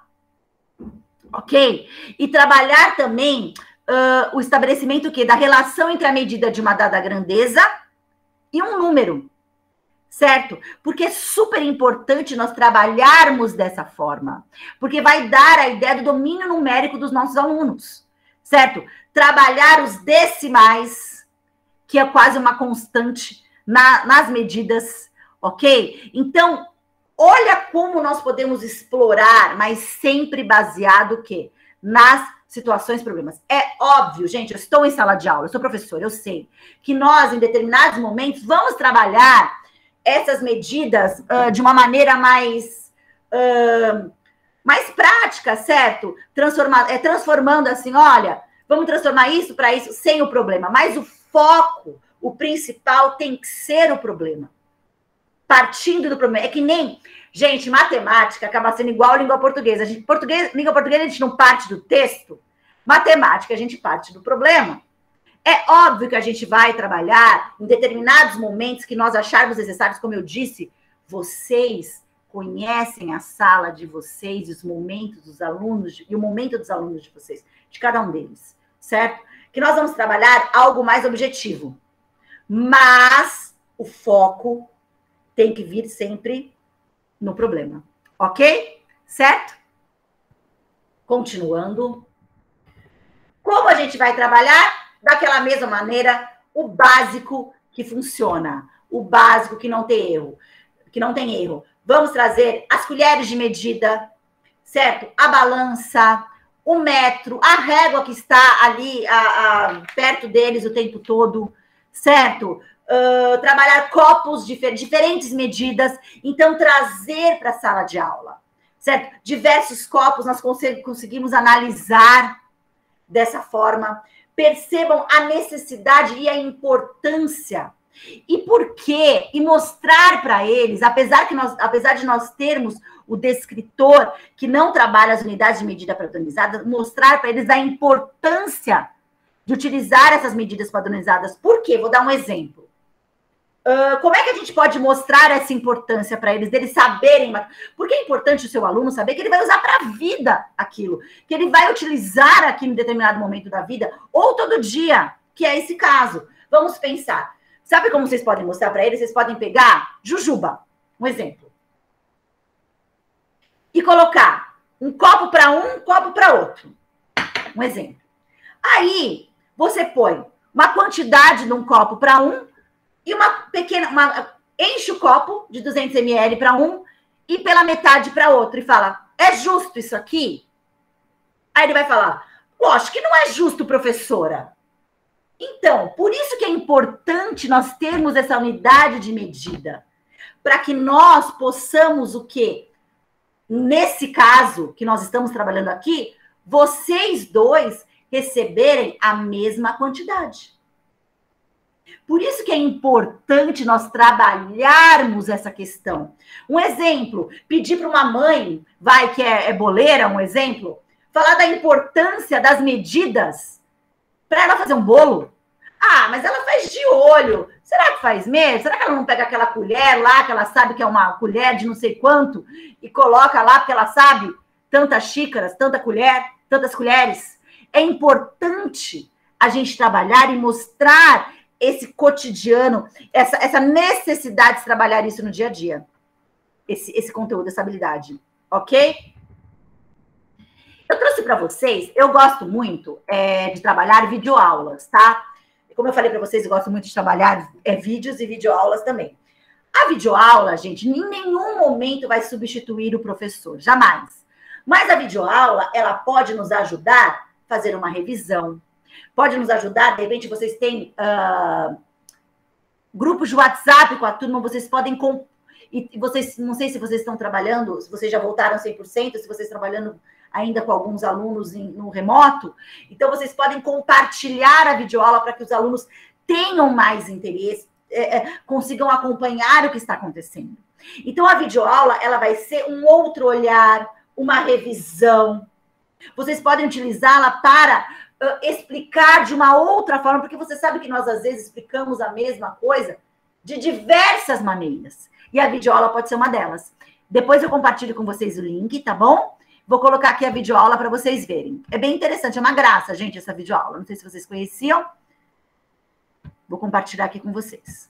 Speaker 1: Ok? E trabalhar também uh, o estabelecimento o quê? Da relação entre a medida de uma dada grandeza e um número, certo? Porque é super importante nós trabalharmos dessa forma, porque vai dar a ideia do domínio numérico dos nossos alunos, certo? Trabalhar os decimais, que é quase uma constante na, nas medidas, ok? Então, olha como nós podemos explorar, mas sempre baseado o quê? Nas situações, problemas. É óbvio, gente, eu estou em sala de aula, eu sou professora, eu sei que nós, em determinados momentos, vamos trabalhar essas medidas uh, de uma maneira mais, uh, mais prática, certo? Transforma, é, transformando assim, olha, Vamos transformar isso para isso sem o problema. Mas o foco, o principal tem que ser o problema. Partindo do problema. É que nem... Gente, matemática acaba sendo igual a língua portuguesa. A gente, português, língua portuguesa, a gente não parte do texto. Matemática, a gente parte do problema. É óbvio que a gente vai trabalhar em determinados momentos que nós acharmos necessários, como eu disse, vocês conhecem a sala de vocês, os momentos dos alunos, e o momento dos alunos de vocês, de cada um deles, certo? Que nós vamos trabalhar algo mais objetivo. Mas o foco tem que vir sempre no problema, ok? Certo? Continuando. Como a gente vai trabalhar? Daquela mesma maneira, o básico que funciona, o básico que não tem erro, que não tem erro. Vamos trazer as colheres de medida, certo? A balança, o metro, a régua que está ali a, a, perto deles o tempo todo, certo? Uh, trabalhar copos de diferentes medidas, então trazer para a sala de aula, certo? Diversos copos nós conseguimos analisar dessa forma. Percebam a necessidade e a importância. E por quê? E mostrar para eles, apesar, que nós, apesar de nós termos o descritor que não trabalha as unidades de medida padronizadas, mostrar para eles a importância de utilizar essas medidas padronizadas. Por quê? Vou dar um exemplo. Uh, como é que a gente pode mostrar essa importância para eles, deles saberem? Porque é importante o seu aluno saber que ele vai usar para a vida aquilo, que ele vai utilizar aqui em determinado momento da vida, ou todo dia, que é esse caso. Vamos pensar. Sabe como vocês podem mostrar para eles? Vocês podem pegar jujuba, um exemplo, e colocar um copo para um, um copo para outro. Um exemplo. Aí, você põe uma quantidade de um copo para um, e uma pequena, uma, enche o copo de duzentos mililitros para um e pela metade para outro. E fala, é justo isso aqui? Aí ele vai falar, lógico que não é justo, professora. Então, por isso que é importante nós termos essa unidade de medida. Para que nós possamos o quê? Nesse caso que nós estamos trabalhando aqui, vocês dois receberem a mesma quantidade. Por isso que é importante nós trabalharmos essa questão. Um exemplo, pedir para uma mãe, vai que é, é boleira, um exemplo, falar da importância das medidas para ela fazer um bolo. Ah, mas ela faz de olho. Será que faz mesmo? Será que ela não pega aquela colher lá, que ela sabe que é uma colher de não sei quanto, e coloca lá porque ela sabe tantas xícaras, tanta colher, tantas colheres? É importante a gente trabalhar e mostrar esse cotidiano, essa, essa necessidade de trabalhar isso no dia a dia. Esse, esse conteúdo, essa habilidade. Ok? Eu trouxe para vocês, eu gosto muito é, de trabalhar videoaulas, tá? Como eu falei para vocês, eu gosto muito de trabalhar é, vídeos e videoaulas também. A videoaula, gente, em nenhum momento vai substituir o professor, jamais. Mas a videoaula, ela pode nos ajudar a fazer uma revisão, pode nos ajudar, de repente vocês têm uh, grupos de WhatsApp com a turma, vocês podem... Com, e vocês, não sei se vocês estão trabalhando, se vocês já voltaram cem por cento, se vocês estão trabalhando ainda com alguns alunos em, no remoto, então vocês podem compartilhar a videoaula para que os alunos tenham mais interesse, é, é, consigam acompanhar o que está acontecendo. Então a videoaula, ela vai ser um outro olhar, uma revisão. Vocês podem utilizá-la para uh, explicar de uma outra forma, porque você sabe que nós, às vezes, explicamos a mesma coisa de diversas maneiras. E a videoaula pode ser uma delas. Depois eu compartilho com vocês o link, tá bom? Vou colocar aqui a videoaula para vocês verem. É bem interessante, é uma graça, gente, essa videoaula. Não sei se vocês conheciam. Vou compartilhar aqui com vocês.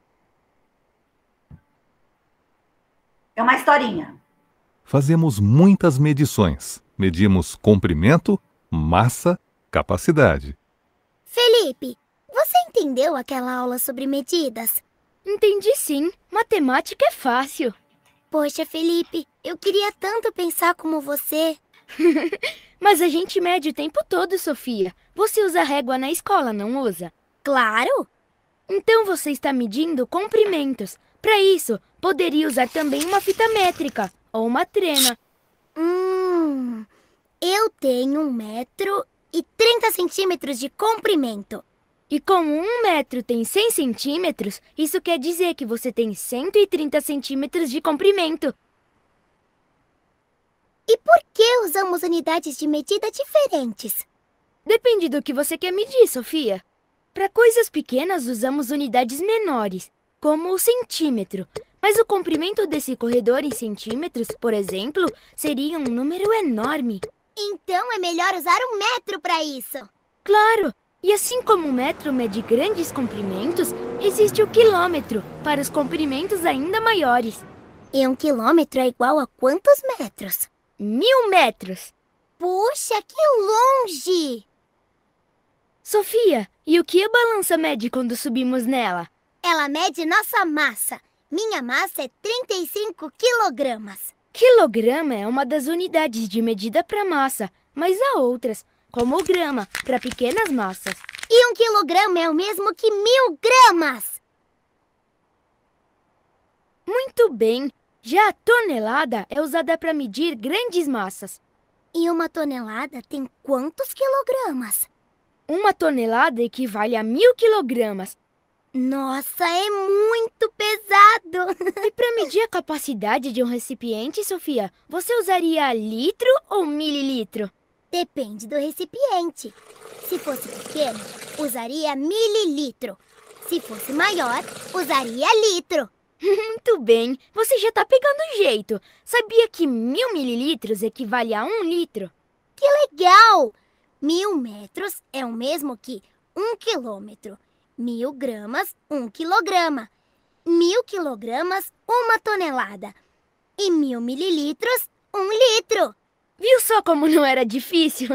Speaker 1: É uma historinha.
Speaker 2: Fazemos muitas medições. Medimos comprimento, massa, capacidade.
Speaker 3: Felipe, você entendeu aquela aula sobre medidas?
Speaker 4: Entendi sim. Matemática é fácil.
Speaker 3: Poxa, Felipe, eu queria tanto pensar como você.
Speaker 4: Mas a gente mede o tempo todo, Sofia. Você usa régua na escola, não usa?
Speaker 3: Claro!
Speaker 4: Então você está medindo comprimentos. Para isso, poderia usar também uma fita métrica ou uma trena.
Speaker 3: Hum, eu tenho um metro e trinta centímetros de comprimento.
Speaker 4: E como um metro tem cem centímetros, isso quer dizer que você tem cento e trinta centímetros de comprimento.
Speaker 3: E por que usamos unidades de medida diferentes?
Speaker 4: Depende do que você quer medir, Sofia. Para coisas pequenas, usamos unidades menores, como o centímetro. Mas o comprimento desse corredor em centímetros, por exemplo, seria um número enorme.
Speaker 3: Então é melhor usar um metro para isso.
Speaker 4: Claro! E assim como o metro mede grandes comprimentos, existe o quilômetro, para os comprimentos ainda maiores.
Speaker 3: E um quilômetro é igual a quantos metros?
Speaker 4: Mil metros!
Speaker 3: Puxa, que longe!
Speaker 4: Sofia, e o que a balança mede quando subimos nela?
Speaker 3: Ela mede nossa massa. Minha massa é trinta e cinco quilogramas.
Speaker 4: Quilograma é uma das unidades de medida para massa, mas há outras, como o grama, para pequenas massas.
Speaker 3: E um quilograma é o mesmo que mil gramas.
Speaker 4: Muito bem. Já a tonelada é usada para medir grandes massas.
Speaker 3: E uma tonelada tem quantos quilogramas?
Speaker 4: Uma tonelada equivale a mil quilogramas.
Speaker 3: Nossa, é muito pesado!
Speaker 4: E para medir a capacidade de um recipiente, Sofia, você usaria litro ou mililitro?
Speaker 3: Depende do recipiente. Se fosse pequeno, usaria mililitro. Se fosse maior, usaria litro.
Speaker 4: Muito bem, você já tá pegando o jeito. Sabia que mil mililitros equivale a um litro?
Speaker 3: Que legal! Mil metros é o mesmo que um quilômetro. Mil gramas, um quilograma. Mil quilogramas, uma tonelada. E mil mililitros, um litro.
Speaker 4: Viu só como não era difícil?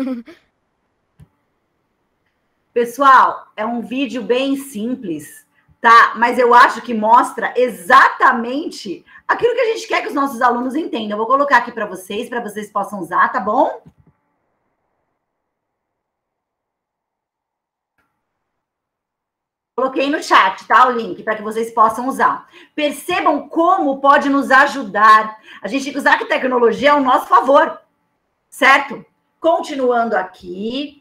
Speaker 1: Pessoal, é um vídeo bem simples, tá? Mas eu acho que mostra exatamente aquilo que a gente quer que os nossos alunos entendam. Eu vou colocar aqui para vocês, para vocês possam usar, tá bom? Coloquei no chat, tá? O link para que vocês possam usar. Percebam como pode nos ajudar. A gente tem que usar que tecnologia ao nosso favor, certo? Continuando aqui.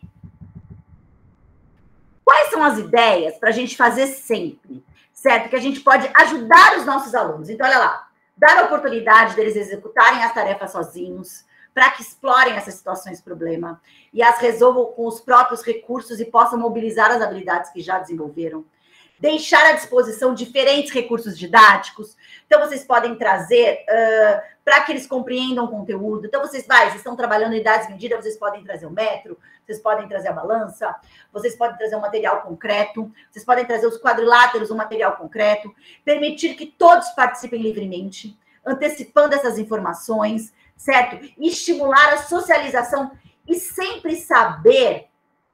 Speaker 1: Quais são as ideias para a gente fazer sempre, certo? Que a gente pode ajudar os nossos alunos. Então, olha lá. Dar a oportunidade deles executarem as tarefas sozinhos, para que explorem essas situações problema e as resolvam com os próprios recursos e possam mobilizar as habilidades que já desenvolveram. Deixar à disposição diferentes recursos didáticos. Então, vocês podem trazer uh, para que eles compreendam o conteúdo. Então, vocês, vai, vocês estão trabalhando em unidades de medida, vocês podem trazer o metro, vocês podem trazer a balança, vocês podem trazer um material concreto, vocês podem trazer os quadriláteros, um material concreto, permitir que todos participem livremente, antecipando essas informações, certo? E estimular a socialização e sempre saber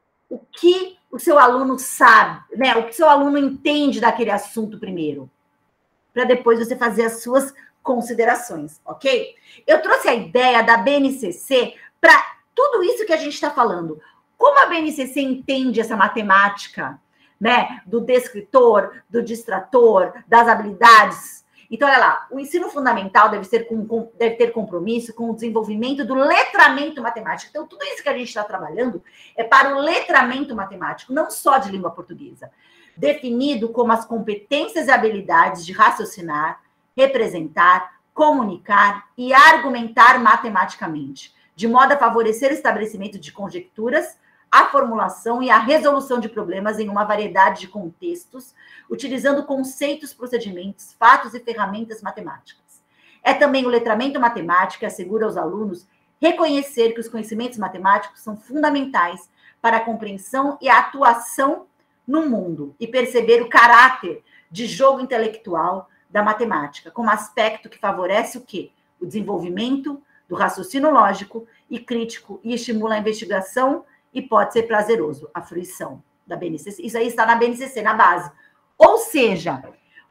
Speaker 1: o que o seu aluno sabe, né? O que o seu aluno entende daquele assunto primeiro, para depois você fazer as suas considerações, ok? Eu trouxe a ideia da B N C C para tudo isso que a gente está falando. Como a B N C C entende essa matemática, né? Do descritor, do distrator, das habilidades. Então, olha lá, o ensino fundamental deve, ser com, com, deve ter compromisso com o desenvolvimento do letramento matemático. Então, tudo isso que a gente está trabalhando é para o letramento matemático, não só de língua portuguesa. Definido como as competências e habilidades de raciocinar, representar, comunicar e argumentar matematicamente, de modo a favorecer o estabelecimento de conjecturas, a formulação e a resolução de problemas em uma variedade de contextos, utilizando conceitos, procedimentos, fatos e ferramentas matemáticas. É também o letramento matemático que assegura aos alunos reconhecer que os conhecimentos matemáticos são fundamentais para a compreensão e a atuação no mundo e perceber o caráter de jogo intelectual da matemática, como aspecto que favorece o quê? O desenvolvimento do raciocínio lógico e crítico e estimula a investigação e pode ser prazeroso, a fruição da B N C C. Isso aí está na B N C C, na base. Ou seja,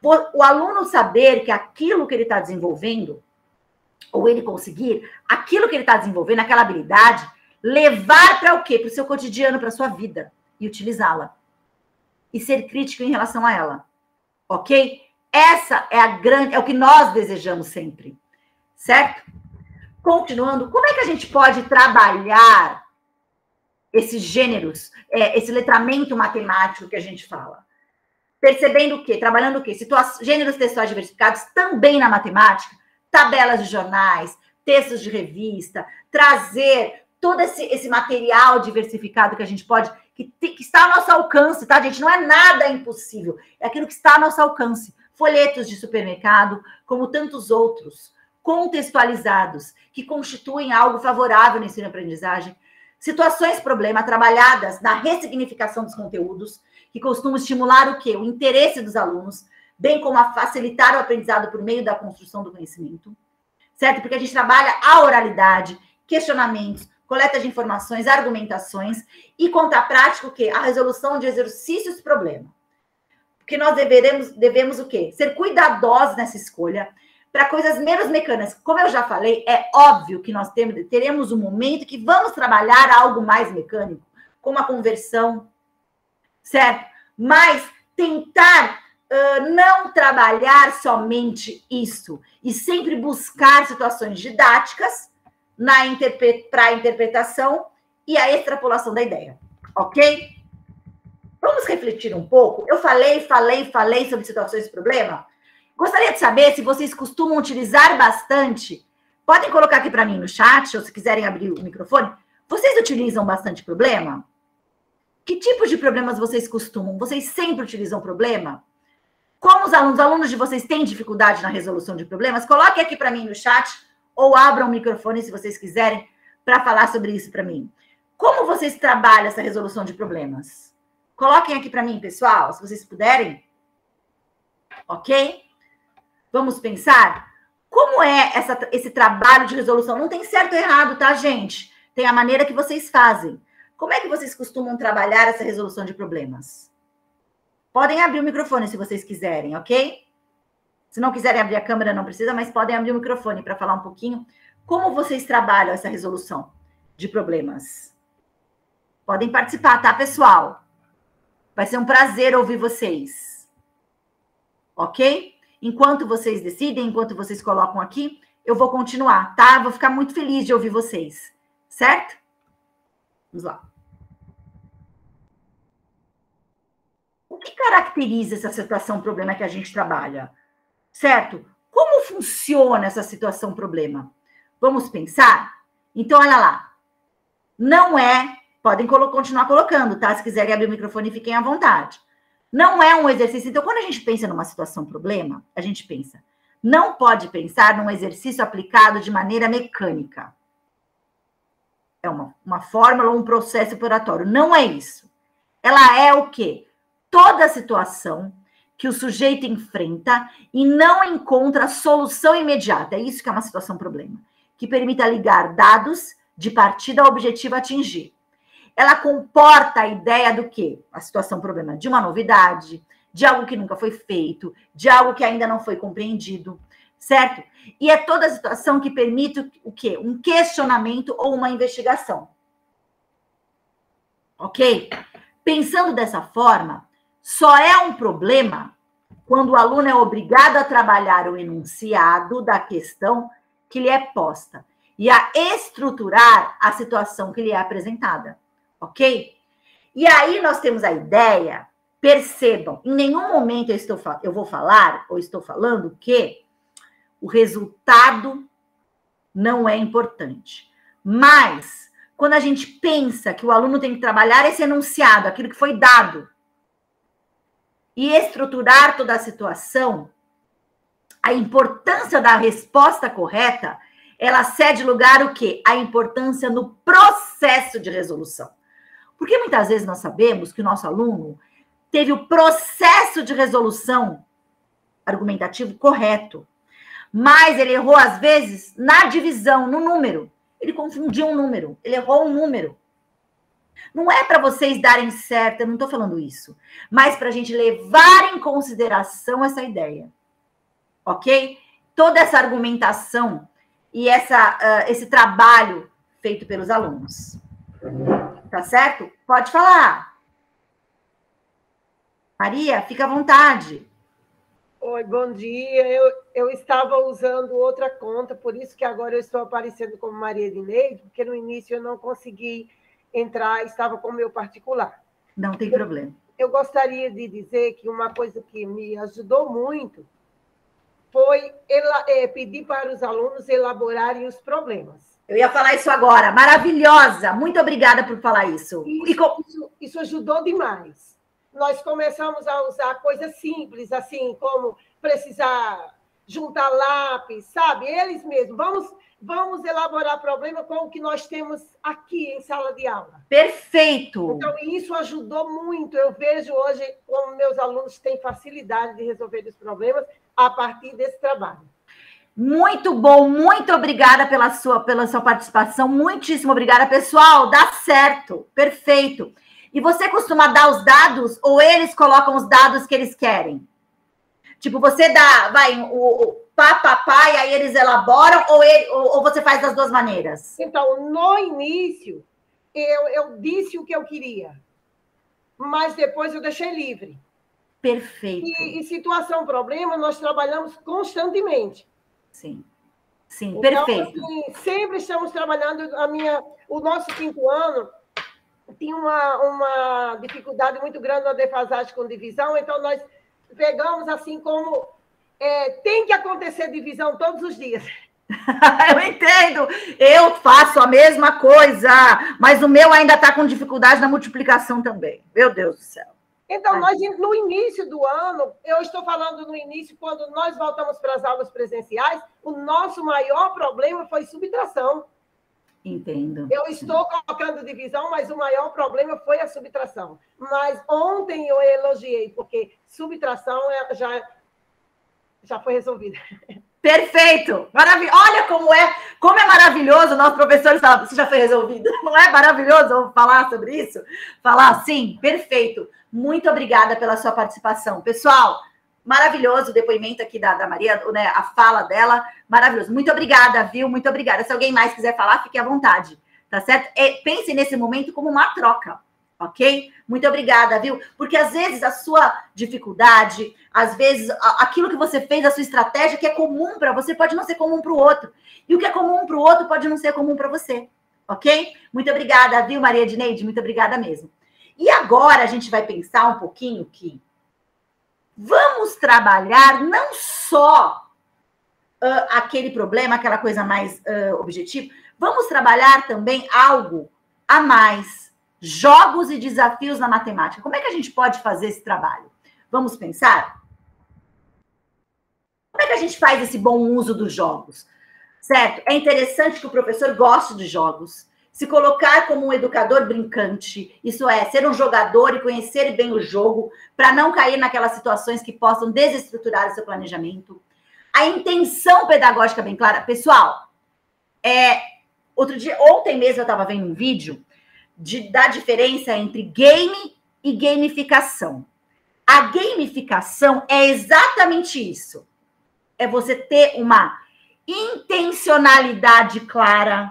Speaker 1: o aluno saber que aquilo que ele está desenvolvendo, ou ele conseguir, aquilo que ele está desenvolvendo, aquela habilidade, levar para o quê? Para o seu cotidiano, para a sua vida, e utilizá-la. E ser crítico em relação a ela. Ok? Essa é a grande, é o que nós desejamos sempre. Certo? Continuando, como é que a gente pode trabalhar esses gêneros, é, esse letramento matemático que a gente fala. Percebendo o quê? Trabalhando o quê? Situa- gêneros textuais diversificados também na matemática, tabelas de jornais, textos de revista, trazer todo esse, esse material diversificado que a gente pode, que, te, que está ao nosso alcance, tá, gente? Não é nada impossível, é aquilo que está ao nosso alcance. Folhetos de supermercado, como tantos outros, contextualizados, que constituem algo favorável no ensino e aprendizagem. Situações problema trabalhadas na ressignificação dos conteúdos, que costumam estimular o quê? O interesse dos alunos, bem como a facilitar o aprendizado por meio da construção do conhecimento, certo? Porque a gente trabalha a oralidade, questionamentos, coleta de informações, argumentações e conta prática o quê? A resolução de exercícios problema. Porque nós deveremos, devemos o quê? Ser cuidadosos nessa escolha para coisas menos mecânicas. Como eu já falei, é óbvio que nós temos, teremos um momento que vamos trabalhar algo mais mecânico, como a conversão, certo? Mas tentar uh, não trabalhar somente isso e sempre buscar situações didáticas para a interpretação e a extrapolação da ideia, ok? Vamos refletir um pouco? Eu falei, falei, falei sobre situações de problema. Gostaria de saber se vocês costumam utilizar bastante. Podem colocar aqui para mim no chat, ou se quiserem abrir o microfone. Vocês utilizam bastante problema? Que tipos de problemas vocês costumam? Vocês sempre utilizam problema? Como os alunos, alunos de vocês têm dificuldade na resolução de problemas? Coloquem aqui para mim no chat, ou abram o microfone se vocês quiserem, para falar sobre isso para mim. Como vocês trabalham essa resolução de problemas? Coloquem aqui para mim, pessoal, se vocês puderem. Ok? Vamos pensar? Como é essa, esse trabalho de resolução? Não tem certo ou errado, tá, gente? Tem a maneira que vocês fazem. Como é que vocês costumam trabalhar essa resolução de problemas? Podem abrir o microfone se vocês quiserem, ok? Se não quiserem abrir a câmera, não precisa, mas podem abrir o microfone para falar um pouquinho como vocês trabalham essa resolução de problemas. Podem participar, tá, pessoal? Vai ser um prazer ouvir vocês. Ok? Enquanto vocês decidem, enquanto vocês colocam aqui, eu vou continuar, tá? Vou ficar muito feliz de ouvir vocês. Certo? Vamos lá. O que caracteriza essa situação problema que a gente trabalha? Certo? Como funciona essa situação problema? Vamos pensar? Então, olha lá. Não é... Podem colo- continuar colocando, tá? Se quiserem abrir o microfone, fiquem à vontade. Não é um exercício. Então, quando a gente pensa numa situação problema, a gente pensa, não pode pensar num exercício aplicado de maneira mecânica. É uma, uma fórmula ou um processo operatório. Não é isso. Ela é o quê? Toda situação que o sujeito enfrenta e não encontra solução imediata. É isso que é uma situação problema. Que permita ligar dados de partida ao objetivo a atingir. Ela comporta a ideia do quê? A situação problema de uma novidade, de algo que nunca foi feito, de algo que ainda não foi compreendido, certo? E é toda a situação que permite o quê? Um questionamento ou uma investigação. Ok? Pensando dessa forma, só é um problema quando o aluno é obrigado a trabalhar o enunciado da questão que lhe é posta e a estruturar a situação que lhe é apresentada. Ok? E aí nós temos a ideia, percebam, em nenhum momento eu, estou, eu vou falar, ou estou falando, que o resultado não é importante. Mas, quando a gente pensa que o aluno tem que trabalhar esse enunciado, aquilo que foi dado, e estruturar toda a situação, a importância da resposta correta, ela cede lugar o quê? A importância no processo de resolução. Porque muitas vezes nós sabemos que o nosso aluno teve o processo de resolução argumentativo correto, mas ele errou, às vezes, na divisão, no número. Ele confundiu um número, ele errou um número. Não é para vocês darem certo, eu não estou falando isso, mas para a gente levar em consideração essa ideia, ok? Toda essa argumentação e essa, uh, esse trabalho feito pelos alunos. Tá certo? Pode falar. Maria, fica à vontade.
Speaker 5: Oi, bom dia. Eu, eu estava usando outra conta, por isso que agora eu estou aparecendo como Maria Edineide, porque no início eu não consegui entrar, estava com o meu particular.
Speaker 1: Não tem problema.
Speaker 5: Eu gostaria de dizer que uma coisa que me ajudou muito foi ela, é, pedir para os alunos elaborarem os problemas.
Speaker 1: Eu ia falar isso agora. Maravilhosa! Muito obrigada por falar isso.
Speaker 5: Isso, com... isso, isso ajudou demais. Nós começamos a usar coisas simples, assim, como precisar juntar lápis, sabe? Eles mesmos. Vamos, vamos elaborar problema com o que nós temos aqui em sala de aula.
Speaker 1: Perfeito!
Speaker 5: Então, isso ajudou muito. Eu vejo hoje como meus alunos têm facilidade de resolver os problemas a partir desse trabalho.
Speaker 1: Muito bom, muito obrigada pela sua, pela sua participação, muitíssimo obrigada, pessoal, dá certo, perfeito. E você costuma dar os dados ou eles colocam os dados que eles querem? Tipo, você dá, vai, o, o pá, pá, pá, e aí eles elaboram ou, ele, ou, ou você faz das duas maneiras?
Speaker 5: Então, no início, eu, eu disse o que eu queria, mas depois eu deixei livre.
Speaker 1: Perfeito.
Speaker 5: E, e situação, problema, nós trabalhamos constantemente.
Speaker 1: Sim, sim,
Speaker 5: então,
Speaker 1: perfeito.
Speaker 5: Assim, sempre estamos trabalhando. A minha, o nosso quinto ano tinha uma, uma dificuldade muito grande na defasagem com divisão, então nós pegamos assim como é, tem que acontecer divisão todos os dias.
Speaker 1: Eu entendo, eu faço a mesma coisa, mas o meu ainda está com dificuldade na multiplicação também. Meu Deus do céu.
Speaker 5: Então, nós, no início do ano, eu estou falando no início, quando nós voltamos para as aulas presenciais, o nosso maior problema foi subtração.
Speaker 1: Entendo.
Speaker 5: Eu estou colocando divisão, mas o maior problema foi a subtração. Mas ontem eu elogiei, porque subtração já, já foi resolvida.
Speaker 1: Perfeito! Maravilhoso! Olha como é, como é maravilhoso o nosso professor estava. Isso já foi resolvido. Não é maravilhoso? Vamos falar sobre isso? Falar assim? Perfeito. Muito obrigada pela sua participação. Pessoal, maravilhoso o depoimento aqui da, da Maria, né, a fala dela, maravilhoso. Muito obrigada, viu? Muito obrigada. Se alguém mais quiser falar, fique à vontade, tá certo? E pense nesse momento como uma troca, ok? Muito obrigada, viu? Porque às vezes a sua dificuldade, às vezes aquilo que você fez, a sua estratégia que é comum para você, pode não ser comum para o outro. E o que é comum para o outro pode não ser comum para você, ok? Muito obrigada, viu, Maria Edneide? Muito obrigada mesmo. E agora a gente vai pensar um pouquinho que vamos trabalhar não só uh, aquele problema, aquela coisa mais uh, objetiva, vamos trabalhar também algo a mais, jogos e desafios na matemática. Como é que a gente pode fazer esse trabalho? Vamos pensar? Como é que a gente faz esse bom uso dos jogos? Certo? É interessante que o professor goste de jogos, se colocar como um educador brincante, isso é, ser um jogador e conhecer bem o jogo, para não cair naquelas situações que possam desestruturar o seu planejamento. A intenção pedagógica bem clara. Pessoal, é, outro dia, ontem mesmo eu estava vendo um vídeo de, da diferença entre game e gamificação. A gamificação é exatamente isso. É você ter uma intencionalidade clara.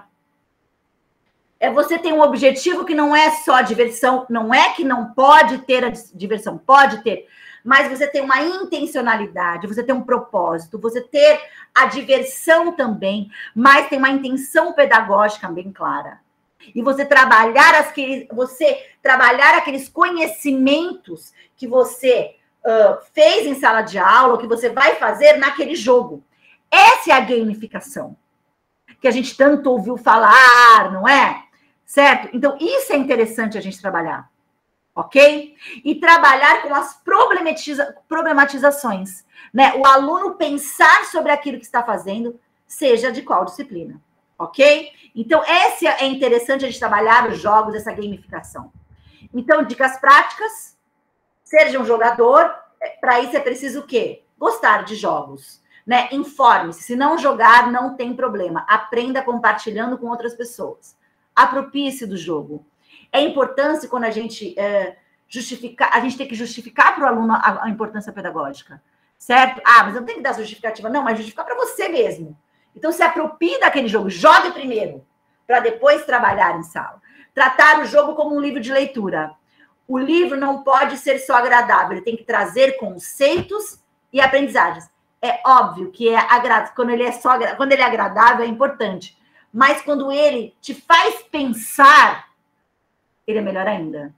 Speaker 1: É você ter um objetivo que não é só diversão, não é que não pode ter a diversão, pode ter, mas você tem uma intencionalidade, você tem um propósito, você ter a diversão também, mas tem uma intenção pedagógica bem clara. E você trabalhar, as, você trabalhar aqueles conhecimentos que você uh, fez em sala de aula, ou que você vai fazer naquele jogo. Essa é a gamificação, que a gente tanto ouviu falar, não é? Certo? Então, isso é interessante a gente trabalhar, ok? E trabalhar com as problematiza problematizações, né? O aluno pensar sobre aquilo que está fazendo, seja de qual disciplina, ok? Então, esse é interessante a gente trabalhar os jogos, essa gamificação. Então, dicas práticas, seja um jogador, para isso é preciso o quê? Gostar de jogos, né? Informe-se, se não jogar, não tem problema, aprenda compartilhando com outras pessoas. Aproprie-se do jogo. É importante quando a gente é, justificar, a gente tem que justificar para o aluno a, a importância pedagógica, certo? Ah, mas eu não tenho que dar justificativa, não, mas justificar para você mesmo. Então, se aproprie daquele jogo, jogue primeiro, para depois trabalhar em sala. Tratar o jogo como um livro de leitura. O livro não pode ser só agradável, ele tem que trazer conceitos e aprendizagens. É óbvio que é agra... quando ele é só quando ele é agradável é importante. Mas quando ele te faz pensar, ele é melhor ainda.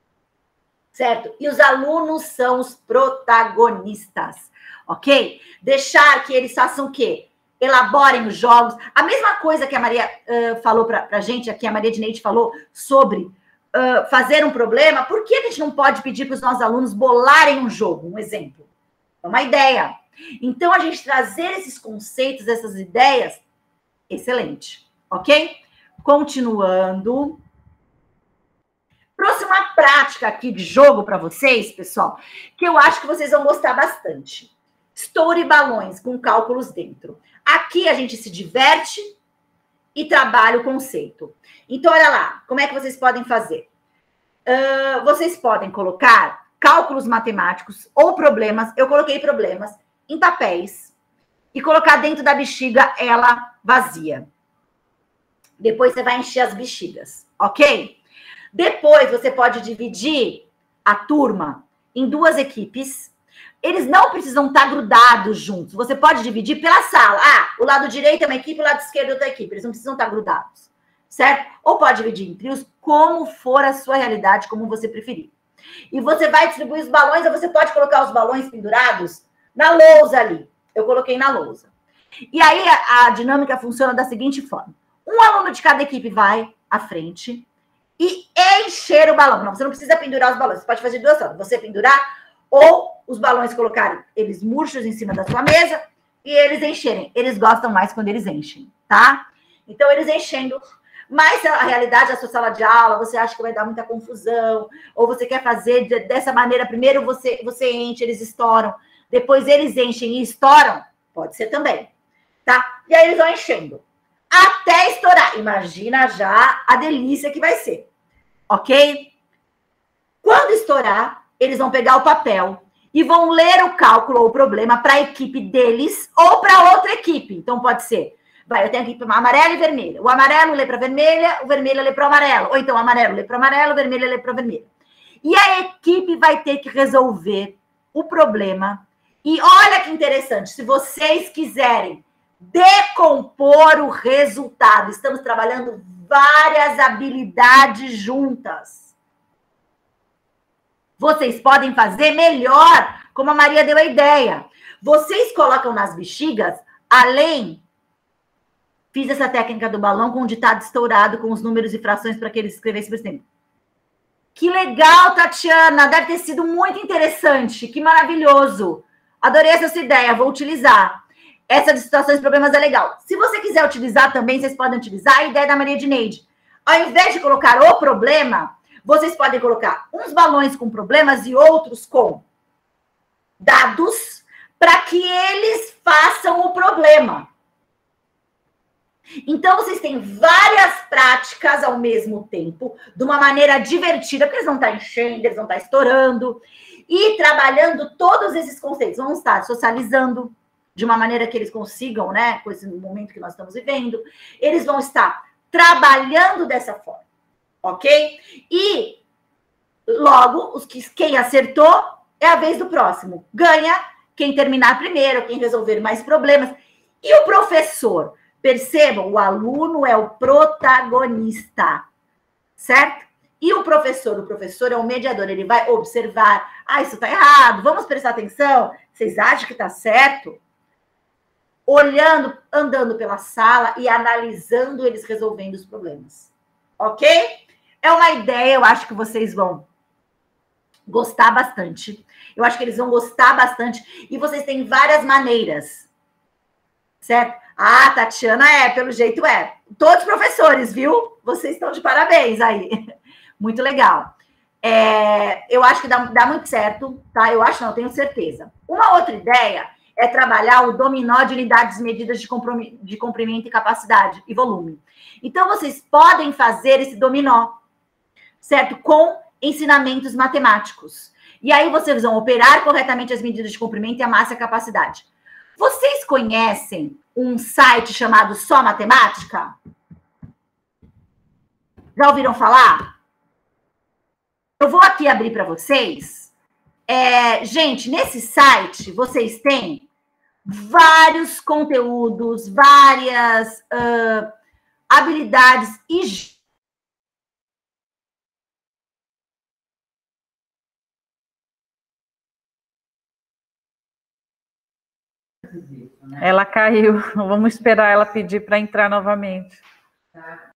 Speaker 1: Certo? E os alunos são os protagonistas, ok? Deixar que eles façam o quê? Elaborem os jogos. A mesma coisa que a Maria uh, falou para a gente aqui, a Maria Edneide falou sobre uh, fazer um problema. Por que a gente não pode pedir para os nossos alunos bolarem um jogo? Um exemplo. É uma ideia. Então, a gente trazer esses conceitos, essas ideias, excelente, ok? Continuando. Próxima prática aqui de jogo para vocês, pessoal, que eu acho que vocês vão gostar bastante. Estoure balões com cálculos dentro. Aqui a gente se diverte e trabalha o conceito. Então, olha lá, como é que vocês podem fazer? Uh, vocês podem colocar cálculos matemáticos ou problemas, eu coloquei problemas, em papéis e colocar dentro da bexiga ela vazia. Depois você vai encher as bexigas, ok? Depois você pode dividir a turma em duas equipes. Eles não precisam estar grudados juntos. Você pode dividir pela sala. Ah, o lado direito é uma equipe, o lado esquerdo é outra equipe. Eles não precisam estar grudados, certo? Ou pode dividir em trios, como for a sua realidade, como você preferir. E você vai distribuir os balões, ou você pode colocar os balões pendurados na lousa ali. Eu coloquei na lousa. E aí a, a dinâmica funciona da seguinte forma. Um aluno de cada equipe vai à frente e encher o balão. Não, você não precisa pendurar os balões. Você pode fazer duas formas. Você pendurar ou os balões colocarem eles murchos em cima da sua mesa e eles encherem. Eles gostam mais quando eles enchem, tá? Então, eles enchendo. Mas a realidade da sua sala de aula, você acha que vai dar muita confusão, ou você quer fazer dessa maneira, primeiro você, você enche, eles estouram, depois eles enchem e estouram, pode ser também, tá? E aí eles vão enchendo. Até estourar. Imagina já a delícia que vai ser, ok? Quando estourar, eles vão pegar o papel e vão ler o cálculo ou o problema para a equipe deles ou para outra equipe. Então, pode ser, vai, eu tenho aqui amarelo e vermelho. O amarelo lê para a vermelha, o vermelho lê para o amarelo. Ou então, o amarelo lê para o amarelo, o vermelho lê para o vermelho. E a equipe vai ter que resolver o problema. E olha que interessante, se vocês quiserem decompor o resultado, estamos trabalhando várias habilidades juntas. Vocês podem fazer melhor, como a Maria deu a ideia. Vocês colocam nas bexigas, além... Fiz essa técnica do balão com um ditado estourado, com os números e frações para que eles escrevessem, por exemplo. Que legal, Tatiana! Deve ter sido muito interessante. Que maravilhoso! Adorei essa sua ideia, vou utilizar. Essa de situações e problemas é legal. Se você quiser utilizar também, vocês podem utilizar a ideia da Maria Edneide. Ao invés de colocar o problema, vocês podem colocar uns balões com problemas e outros com dados para que eles façam o problema. Então, vocês têm várias práticas ao mesmo tempo, de uma maneira divertida, porque eles vão estar enchendo, eles vão estar estourando, e trabalhando todos esses conceitos. Vão estar socializando de uma maneira que eles consigam, né, com esse momento que nós estamos vivendo. Eles vão estar trabalhando dessa forma, ok? E, logo, os que, quem acertou é a vez do próximo. Ganha quem terminar primeiro, quem resolver mais problemas. E o professor? Percebam, o aluno é o protagonista, certo? E o professor, o professor é o mediador, ele vai observar, ah, isso está errado, vamos prestar atenção, vocês acham que está certo? Olhando, andando pela sala e analisando eles resolvendo os problemas, ok? É uma ideia, eu acho que vocês vão gostar bastante, eu acho que eles vão gostar bastante, e vocês têm várias maneiras, certo? Ah, Tatiana, é, pelo jeito é. Todos professores, viu? Vocês estão de parabéns aí. Muito legal. É, eu acho que dá, dá muito certo, tá? Eu acho, não, tenho certeza. Uma outra ideia é trabalhar o dominó de unidades medidas de, de comprimento e capacidade e volume. Então, vocês podem fazer esse dominó, certo? Com ensinamentos matemáticos. E aí, vocês vão operar corretamente as medidas de comprimento e a massa e a capacidade. Vocês conhecem um site chamado Só Matemática? Já ouviram falar? Eu vou aqui abrir para vocês. É, gente, nesse site vocês têm vários conteúdos, várias uh, habilidades e
Speaker 6: Ela caiu. Vamos esperar ela pedir para entrar novamente.
Speaker 1: Tá.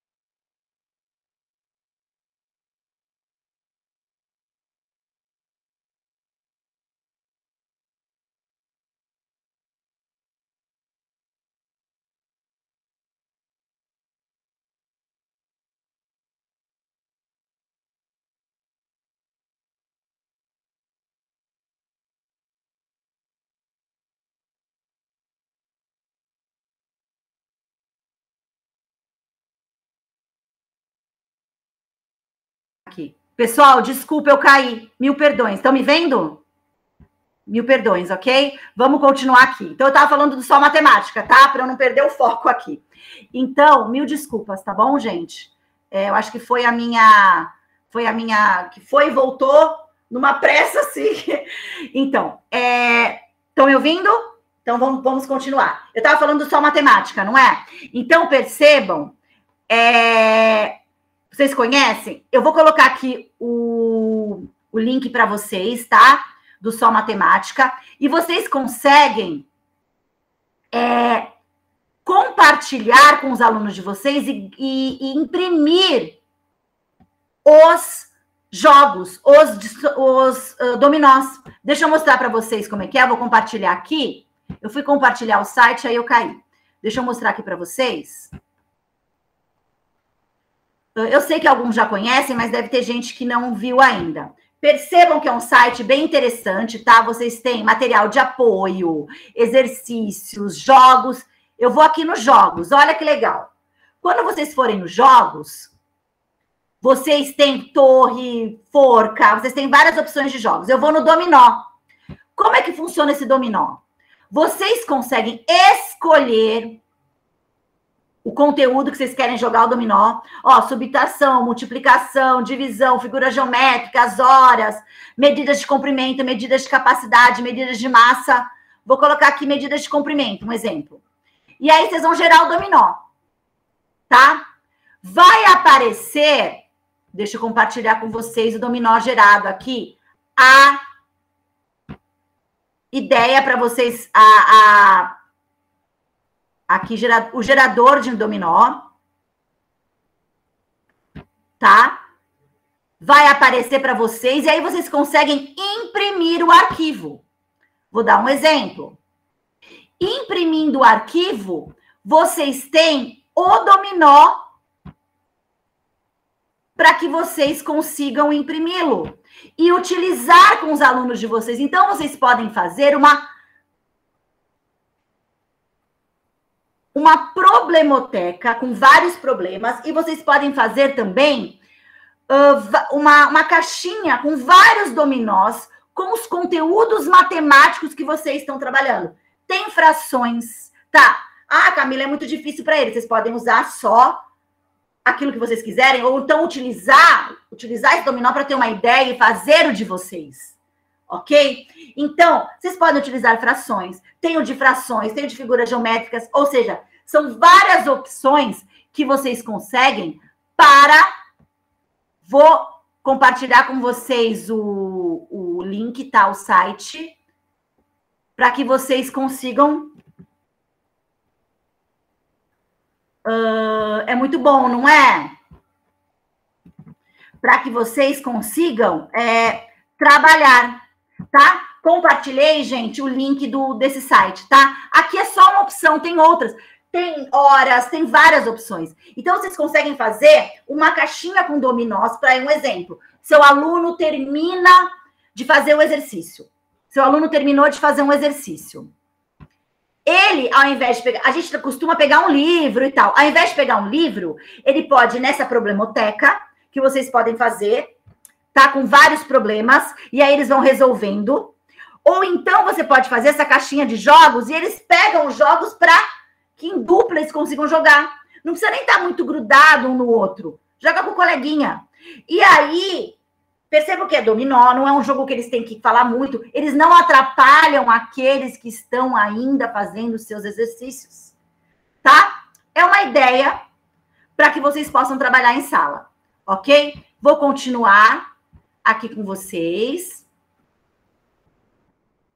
Speaker 1: Aqui. Pessoal, desculpa, eu caí. Mil perdões. Estão me vendo? Mil perdões, ok? Vamos continuar aqui. Então, eu estava falando do só matemática, tá? Para eu não perder o foco aqui. Então, mil desculpas, tá bom, gente? É, eu acho que foi a minha... Foi a minha... Que foi e voltou numa pressa, assim. Então, é... Estão me ouvindo? Então, vamos, vamos continuar. Eu estava falando do só matemática, não é? Então, percebam... É... Vocês conhecem? Eu vou colocar aqui o, o link para vocês, tá? Do Só Matemática. E vocês conseguem é, compartilhar com os alunos de vocês e, e, e imprimir os jogos, os, os uh, dominós. Deixa eu mostrar para vocês como é que é. Eu vou compartilhar aqui. Eu fui compartilhar o site, aí eu caí. Deixa eu mostrar aqui para vocês. Eu sei que alguns já conhecem, mas deve ter gente que não viu ainda. Percebam que é um site bem interessante, tá? Vocês têm material de apoio, exercícios, jogos. Eu vou aqui nos jogos, olha que legal. Quando vocês forem nos jogos, vocês têm torre, forca, vocês têm várias opções de jogos. Eu vou no dominó. Como é que funciona esse dominó? Vocês conseguem escolher o conteúdo que vocês querem jogar o dominó. Ó, subtração, multiplicação, divisão, figuras geométricas, horas, medidas de comprimento, medidas de capacidade, medidas de massa. Vou colocar aqui medidas de comprimento, um exemplo. E aí vocês vão gerar o dominó, tá? Vai aparecer, deixa eu compartilhar com vocês o dominó gerado aqui, a ideia para vocês, a... a Aqui, o gerador de dominó, tá? Vai aparecer para vocês e aí vocês conseguem imprimir o arquivo. Vou dar um exemplo. Imprimindo o arquivo, vocês têm o dominó para que vocês consigam imprimi-lo e utilizar com os alunos de vocês. Então, vocês podem fazer uma uma problemoteca com vários problemas e vocês podem fazer também uh, uma, uma caixinha com vários dominós com os conteúdos matemáticos que vocês estão trabalhando. Tem frações, tá? Ah, Camila, é muito difícil para eles. Vocês podem usar só aquilo que vocês quiserem ou então utilizar, utilizar esse dominó para ter uma ideia e fazer o de vocês. Ok? Então, vocês podem utilizar frações. Tem o de frações, tem o de figuras geométricas, ou seja, são várias opções que vocês conseguem para... Vou compartilhar com vocês o, o link, tá? O site, para que vocês consigam... Uh, é muito bom, não é? Para que vocês consigam é, trabalhar. Tá? Compartilhei, gente, o link do, desse site, tá? Aqui é só uma opção, tem outras. Tem horas, tem várias opções. Então, vocês conseguem fazer uma caixinha com dominós para um exemplo. Seu aluno termina de fazer o exercício. Seu aluno terminou de fazer um exercício. Ele, ao invés de pegar... A gente costuma pegar um livro e tal. Ao invés de pegar um livro, ele pode ir nessa problemoteca, que vocês podem fazer... Tá com vários problemas, e aí eles vão resolvendo. Ou então você pode fazer essa caixinha de jogos e eles pegam os jogos para que em dupla eles consigam jogar. Não precisa nem estar muito grudado um no outro. Joga com o coleguinha. E aí, perceba que é dominó, não é um jogo que eles têm que falar muito. Eles não atrapalham aqueles que estão ainda fazendo os seus exercícios. Tá? É uma ideia para que vocês possam trabalhar em sala. Ok? Vou continuar aqui com vocês.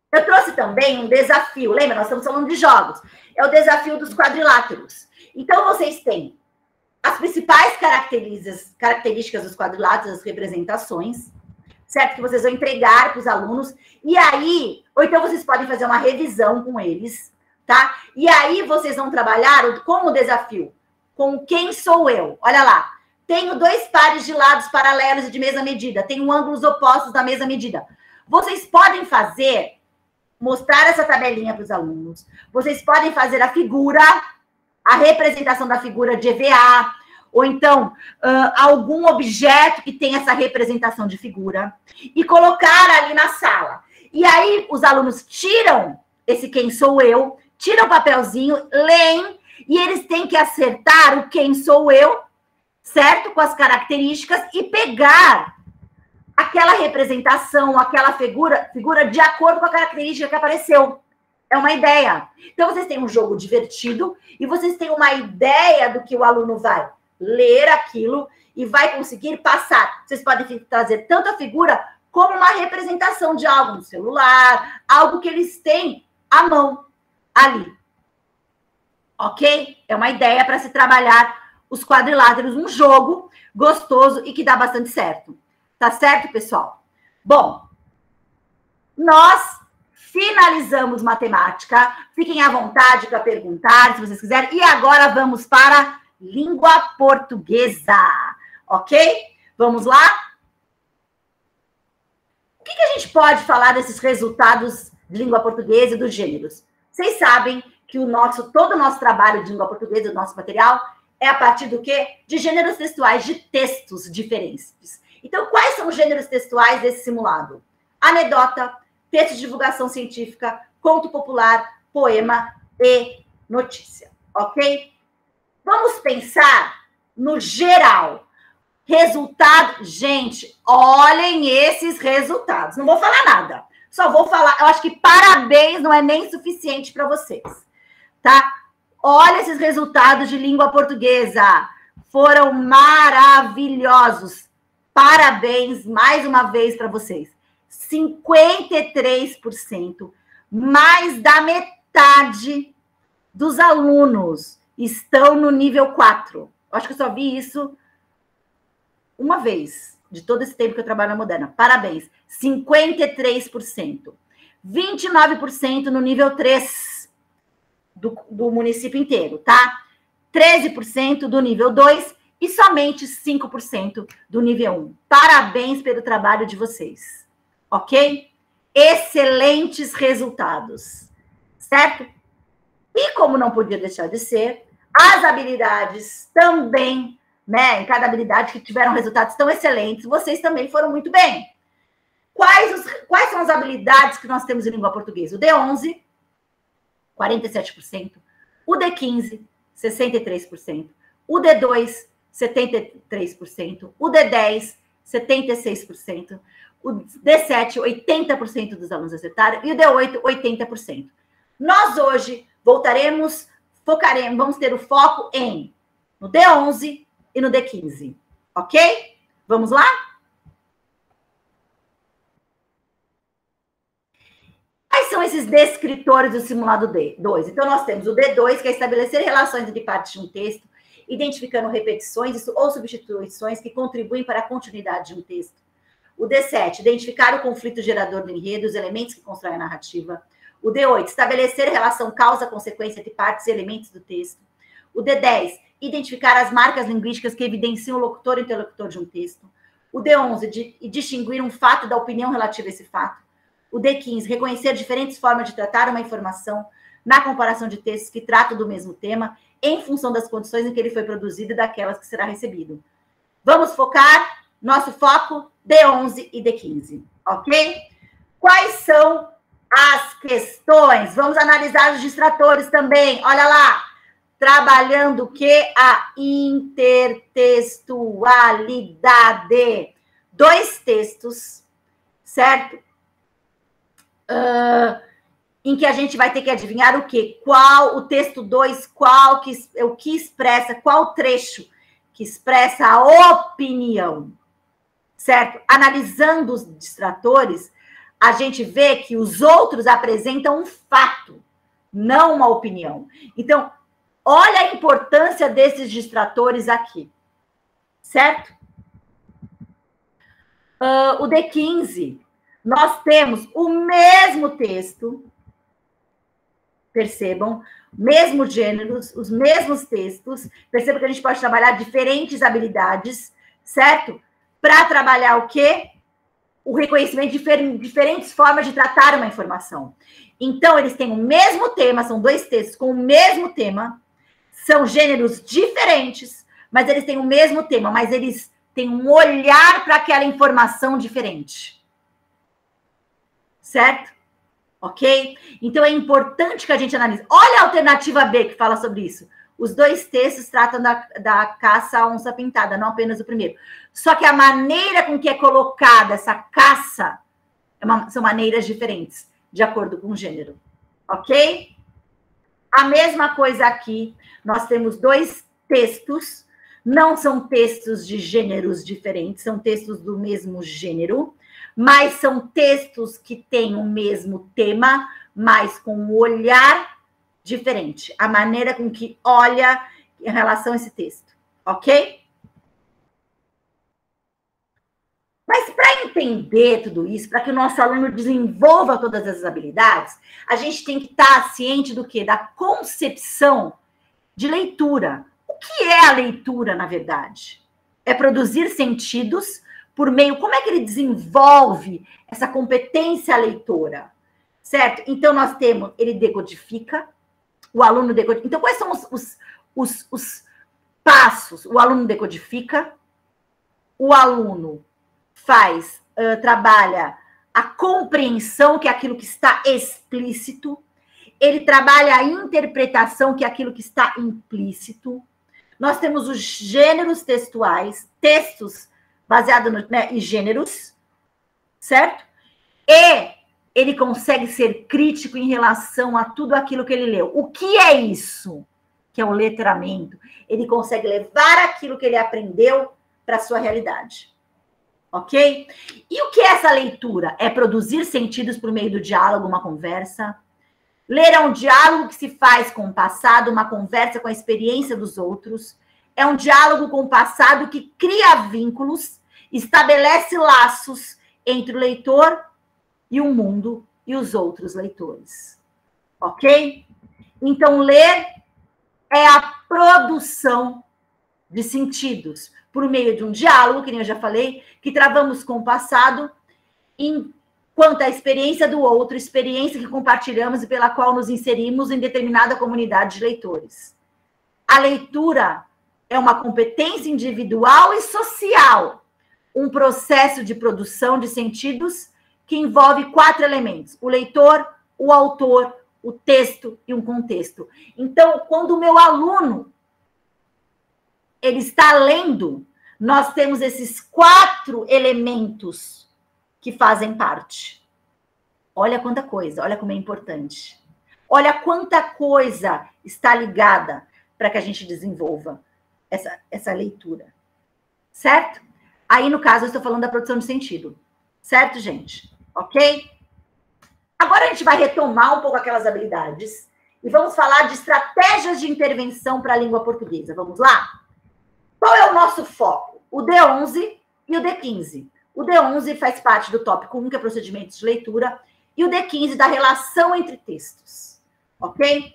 Speaker 1: Eu trouxe também um desafio. Lembra? Nós estamos falando de jogos. É o desafio dos quadriláteros. Então, vocês têm as principais características, características dos quadriláteros, as representações, certo? Que vocês vão entregar para os alunos. E aí, ou então vocês podem fazer uma revisão com eles, tá? E aí, vocês vão trabalhar com o desafio. Com quem sou eu? Olha lá. Tenho dois pares de lados paralelos e de mesma medida. Tenho ângulos opostos da mesma medida. Vocês podem fazer, mostrar essa tabelinha para os alunos. Vocês podem fazer a figura, a representação da figura de E V A, ou então uh, algum objeto que tem essa representação de figura, e colocar ali na sala. E aí os alunos tiram esse quem sou eu, tiram o papelzinho, leem, e eles têm que acertar o quem sou eu, certo? Com as características, e pegar aquela representação, aquela figura, figura de acordo com a característica que apareceu. É uma ideia. Então, vocês têm um jogo divertido e vocês têm uma ideia do que o aluno vai ler aquilo e vai conseguir passar. Vocês podem trazer tanto a figura como uma representação de algo no celular, algo que eles têm à mão ali. Ok? É uma ideia para se trabalhar os quadriláteros, um jogo gostoso e que dá bastante certo. Tá certo, pessoal? Bom, nós finalizamos matemática. Fiquem à vontade para perguntar, se vocês quiserem. E agora vamos para língua portuguesa, ok? Vamos lá? O que, que a gente pode falar desses resultados de língua portuguesa e dos gêneros? Vocês sabem que o nosso, todo o nosso trabalho de língua portuguesa, o nosso material, é a partir do quê? De gêneros textuais, de textos diferentes. Então, quais são os gêneros textuais desse simulado? Anedota, texto de divulgação científica, conto popular, poema e notícia, ok? Vamos pensar no geral. Resultado, gente, olhem esses resultados. Não vou falar nada, só vou falar, eu acho que parabéns não é nem suficiente para vocês, tá? Olha esses resultados de língua portuguesa, foram maravilhosos. Parabéns, mais uma vez, para vocês. cinquenta e três por cento, mais da metade dos alunos estão no nível quatro. Acho que eu só vi isso uma vez, de todo esse tempo que eu trabalho na Moderna. Parabéns, cinquenta e três por cento. vinte e nove por cento no nível três do, do município inteiro, tá? treze por cento do nível dois e somente cinco por cento do nível um. Parabéns pelo trabalho de vocês, ok? Excelentes resultados, certo? E como não podia deixar de ser, as habilidades também, né? Em cada habilidade que tiveram resultados tão excelentes, vocês também foram muito bem. Quais, os, quais são as habilidades que nós temos em língua portuguesa? O D onze, quarenta e sete por cento. O D quinze, sessenta e três por cento. O D dois, setenta e três por cento, o D dez, setenta e seis por cento, o D sete, oitenta por cento dos alunos acertaram, e o D oito, oitenta por cento. Nós hoje voltaremos, focaremos, vamos ter o foco em no D onze e no D quinze, ok? Vamos lá? Quais são esses descritores do simulado D dois? Então, nós temos o D dois, que é estabelecer relações entre partes de um texto, identificando repetições ou substituições que contribuem para a continuidade de um texto. O D sete, identificar o conflito gerador do enredo e os elementos que constroem a narrativa. O D oito, estabelecer relação causa-consequência entre partes e elementos do texto. O D dez, identificar as marcas linguísticas que evidenciam o locutor e o interlocutor de um texto. O D onze, de, distinguir um fato da opinião relativa a esse fato. O D quinze, reconhecer diferentes formas de tratar uma informação na comparação de textos que tratam do mesmo tema, em função das condições em que ele foi produzido e daquelas que será recebido. Vamos focar, nosso foco, D onze e D quinze, ok? Quais são as questões? Vamos analisar os distratores também, olha lá. Trabalhando o quê? A intertextualidade. Dois textos, certo? Uh, em que a gente vai ter que adivinhar o quê? Qual, o texto dois, qual que, o que expressa, qual trecho que expressa a opinião, certo? Analisando os distratores, a gente vê que os outros apresentam um fato, não uma opinião. Então, olha a importância desses distratores aqui, certo? Uh, o D quinze, nós temos o mesmo texto, percebam, mesmos gêneros, os mesmos textos, percebam que a gente pode trabalhar diferentes habilidades, certo? Para trabalhar o quê? O reconhecimento de difer- diferentes formas de tratar uma informação. Então, eles têm o mesmo tema, são dois textos com o mesmo tema, são gêneros diferentes, mas eles têm o mesmo tema, mas eles têm um olhar para aquela informação diferente. Certo? Ok? Então, é importante que a gente analise. Olha a alternativa B que fala sobre isso. Os dois textos tratam da, da caça à onça pintada, não apenas o primeiro. Só que a maneira com que é colocada essa caça é uma, são maneiras diferentes, de acordo com o gênero. Ok? A mesma coisa aqui. Nós temos dois textos. Não são textos de gêneros diferentes, são textos do mesmo gênero, mas são textos que têm o mesmo tema, mas com um olhar diferente. A maneira com que olha em relação a esse texto, ok? Mas para entender tudo isso, para que o nosso aluno desenvolva todas essas habilidades, a gente tem que estar ciente do quê? Da concepção de leitura. O que é a leitura, na verdade? É produzir sentidos por meio... Como é que ele desenvolve essa competência leitora? Certo? Então, nós temos... Ele decodifica, o aluno decodifica. Então, quais são os, os, os, os passos? O aluno decodifica, o aluno faz, uh, trabalha a compreensão, que é aquilo que está explícito, ele trabalha a interpretação, que é aquilo que está implícito. Nós temos os gêneros textuais, textos baseados no, né, em gêneros, certo? E ele consegue ser crítico em relação a tudo aquilo que ele leu. O que é isso? Que é o letramento. Ele consegue levar aquilo que ele aprendeu para a sua realidade. Ok? E o que é essa leitura? É produzir sentidos por meio do diálogo, uma conversa. Ler é um diálogo que se faz com o passado, uma conversa com a experiência dos outros. É um diálogo com o passado que cria vínculos, estabelece laços entre o leitor e o mundo e os outros leitores. Ok? Então, ler é a produção de sentidos por meio de um diálogo, que nem eu já falei, que travamos com o passado, enquanto a experiência do outro, experiência que compartilhamos e pela qual nos inserimos em determinada comunidade de leitores. A leitura é uma competência individual e social, um processo de produção de sentidos que envolve quatro elementos: o leitor, o autor, o texto e um contexto. Então, quando o meu aluno ele está lendo, nós temos esses quatro elementos que fazem parte. Olha quanta coisa, olha como é importante. Olha quanta coisa está ligada para que a gente desenvolva essa, essa leitura. Certo? Aí, no caso, eu estou falando da produção de sentido. Certo, gente? Ok? Agora a gente vai retomar um pouco aquelas habilidades e vamos falar de estratégias de intervenção para a língua portuguesa. Vamos lá? Qual é o nosso foco? O D onze e o D quinze. O D onze faz parte do tópico um, que é procedimentos de leitura, e o D quinze da relação entre textos. Ok?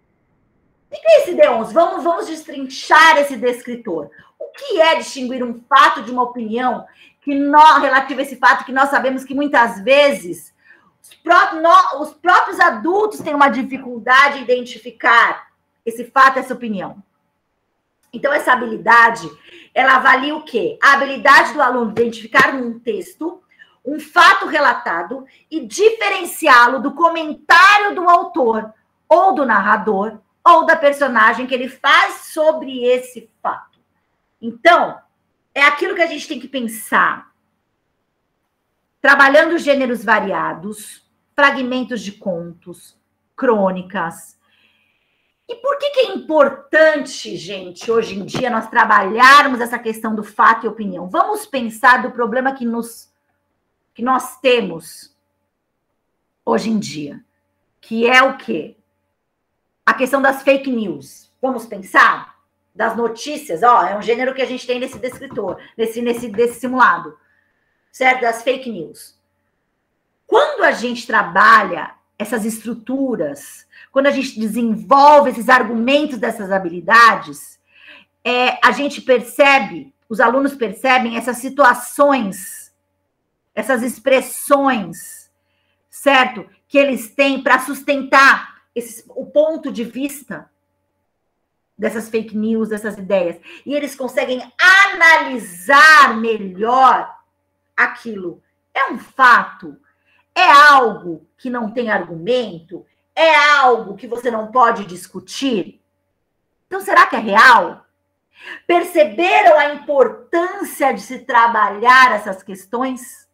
Speaker 1: O que é esse D onze? Vamos, vamos destrinchar esse descritor. O que é distinguir um fato de uma opinião que nós, relativo a esse fato que nós sabemos que muitas vezes os próprios, os próprios adultos têm uma dificuldade em identificar esse fato, essa opinião. Então, essa habilidade, ela avalia o quê? A habilidade do aluno de identificar num texto um fato relatado e diferenciá-lo do comentário do autor ou do narrador ou da personagem que ele faz sobre esse fato. Então, é aquilo que a gente tem que pensar. Trabalhando gêneros variados, fragmentos de contos, crônicas. E por que que é importante, gente, hoje em dia, nós trabalharmos essa questão do fato e opinião? Vamos pensar do problema que, nos, que nós temos hoje em dia, que é o quê? A questão das fake news. Vamos pensar? Das notícias, ó, é um gênero que a gente tem nesse descritor, nesse, nesse desse simulado, certo? Das fake news. Quando a gente trabalha essas estruturas, quando a gente desenvolve esses argumentos dessas habilidades, é, a gente percebe, os alunos percebem essas situações, essas expressões, certo? Que eles têm para sustentar esse, o ponto de vista dessas fake news, dessas ideias. E eles conseguem analisar melhor aquilo. É um fato? É algo que não tem argumento? É algo que você não pode discutir? Então, será que é real? Perceberam a importância de se trabalhar essas questões?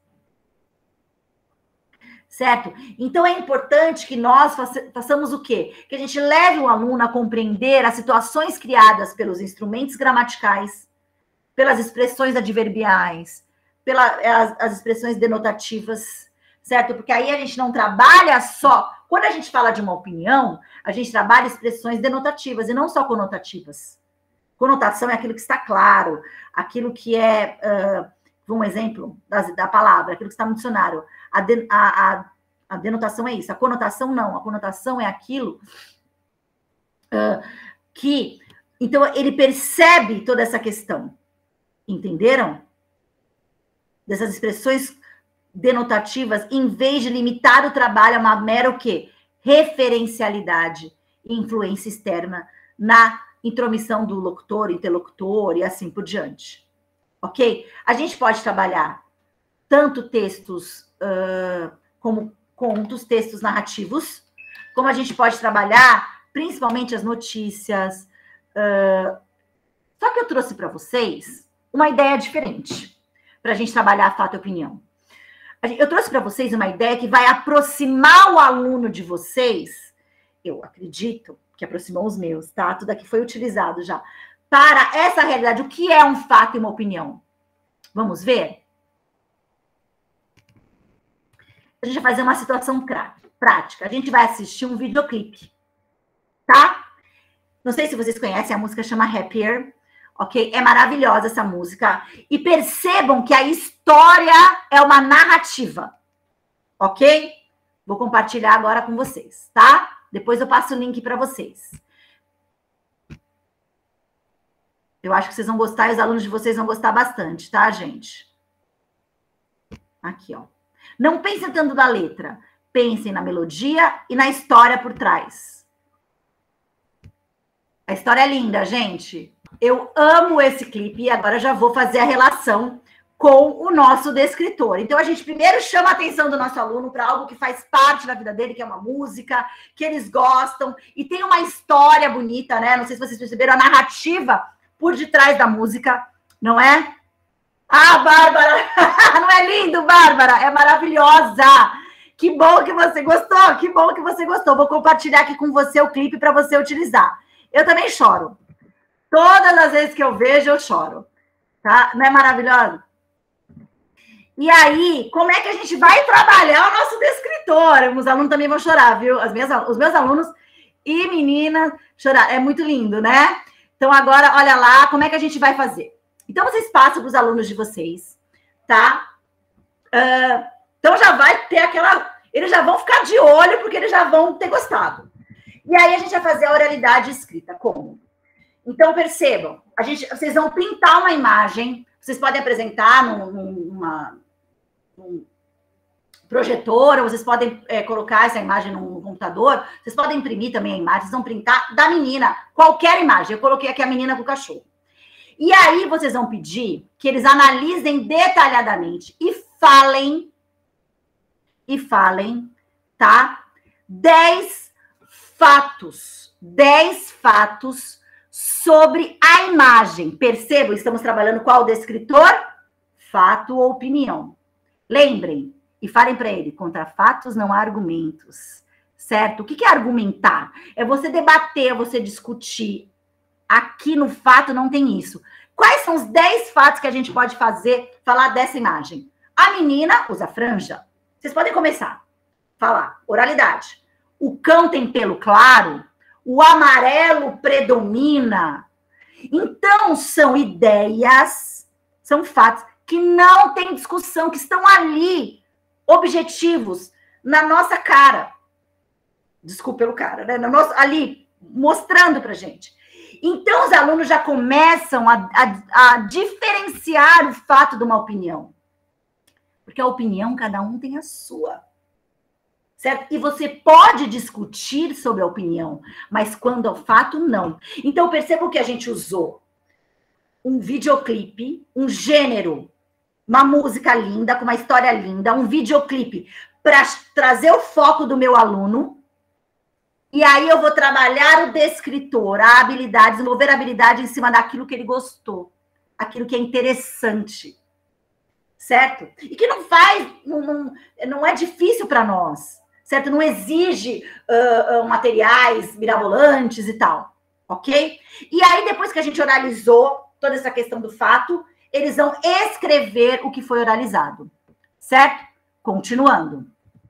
Speaker 1: Certo? Então, é importante que nós façamos o quê? Que a gente leve o aluno a compreender as situações criadas pelos instrumentos gramaticais, pelas expressões adverbiais, pelas as expressões denotativas, certo? Porque aí a gente não trabalha só... Quando a gente fala de uma opinião, a gente trabalha expressões denotativas e não só conotativas. Conotação é aquilo que está claro, aquilo que é... Uh, um exemplo da, da palavra, aquilo que está no dicionário. A, de, a, a, a denotação é isso. A conotação não. A conotação é aquilo uh, que... Então, ele percebe toda essa questão. Entenderam? Dessas expressões denotativas, em vez de limitar o trabalho a uma mera o quê? Referencialidade e influência externa na intromissão do locutor, interlocutor e assim por diante. Ok? A gente pode trabalhar tanto textos uh, como contos, textos narrativos, como a gente pode trabalhar principalmente as notícias. Uh, só que eu trouxe para vocês uma ideia diferente para a gente trabalhar fato e opinião. Eu trouxe para vocês uma ideia que vai aproximar o aluno de vocês, eu acredito que aproximou os meus, tá? Tudo aqui foi utilizado já, para essa realidade. O que é um fato e uma opinião? Vamos ver? A gente vai fazer uma situação prática. A gente vai assistir um videoclipe, tá? Não sei se vocês conhecem, a música chama Happier, ok? É maravilhosa essa música. E percebam que a história é uma narrativa, ok? Vou compartilhar agora com vocês, tá? Depois eu passo o link para vocês. Eu acho que vocês vão gostar e os alunos de vocês vão gostar bastante, tá, gente? Aqui, ó. Não pensem tanto na letra. Pensem na melodia e na história por trás. A história é linda, gente. Eu amo esse clipe e agora já vou fazer a relação com o nosso descritor. Então, a gente primeiro chama a atenção do nosso aluno para algo que faz parte da vida dele, que é uma música, que eles gostam, e tem uma história bonita, né? Não sei se vocês perceberam a narrativa por detrás da música, não é? Ah, Bárbara! Não é lindo, Bárbara? É maravilhosa! Que bom que você gostou, que bom que você gostou. Vou compartilhar aqui com você o clipe para você utilizar. Eu também choro. Todas as vezes que eu vejo, eu choro. Tá? Não é maravilhoso? E aí, como é que a gente vai trabalhar o nosso descritor? Os alunos também vão chorar, viu? As minhas, os meus alunos e meninas chorar. É muito lindo, né? Então, agora, olha lá, como é que a gente vai fazer? Então, vocês passam para os alunos de vocês, tá? Uh, então, já vai ter aquela... Eles já vão ficar de olho, porque eles já vão ter gostado. E aí, a gente vai fazer a oralidade escrita. Como? Então, percebam, a gente, vocês vão pintar uma imagem, vocês podem apresentar num, numa, num projetor, ou vocês podem é, colocar essa imagem no computador, vocês podem imprimir também a imagem, vocês vão printar da menina, qualquer imagem. Eu coloquei aqui a menina com o cachorro. E aí, vocês vão pedir que eles analisem detalhadamente e falem, e falem, tá? Dez fatos, dez fatos sobre a imagem. Percebam, estamos trabalhando qual descritor? Fato ou opinião. Lembrem, e falem para ele, contra fatos não há argumentos, certo? O que é argumentar? É você debater, é você discutir. Aqui no fato não tem isso. Quais são os dez fatos que a gente pode fazer, falar dessa imagem? A menina usa franja. Vocês podem começar. falar. Oralidade. O cão tem pelo claro, o amarelo predomina. Então, são ideias, são fatos que não tem discussão, que estão ali, objetivos, na nossa cara. Desculpa pelo cara, né? No nosso, ali, mostrando pra gente. Então, os alunos já começam a, a, a diferenciar o fato de uma opinião. Porque a opinião, cada um tem a sua. Certo? E você pode discutir sobre a opinião, mas quando é o fato, não. Então, perceba que a gente usou um videoclipe, um gênero, uma música linda, com uma história linda, um videoclipe para trazer o foco do meu aluno. E aí eu vou trabalhar o descritor, a habilidade, desenvolver a habilidade em cima daquilo que ele gostou, aquilo que é interessante. Certo? E que não faz, não, não, não é difícil para nós. Certo? Não exige uh, uh, materiais mirabolantes e tal, ok? E aí, depois que a gente oralizou toda essa questão do fato, eles vão escrever o que foi oralizado, certo? Continuando.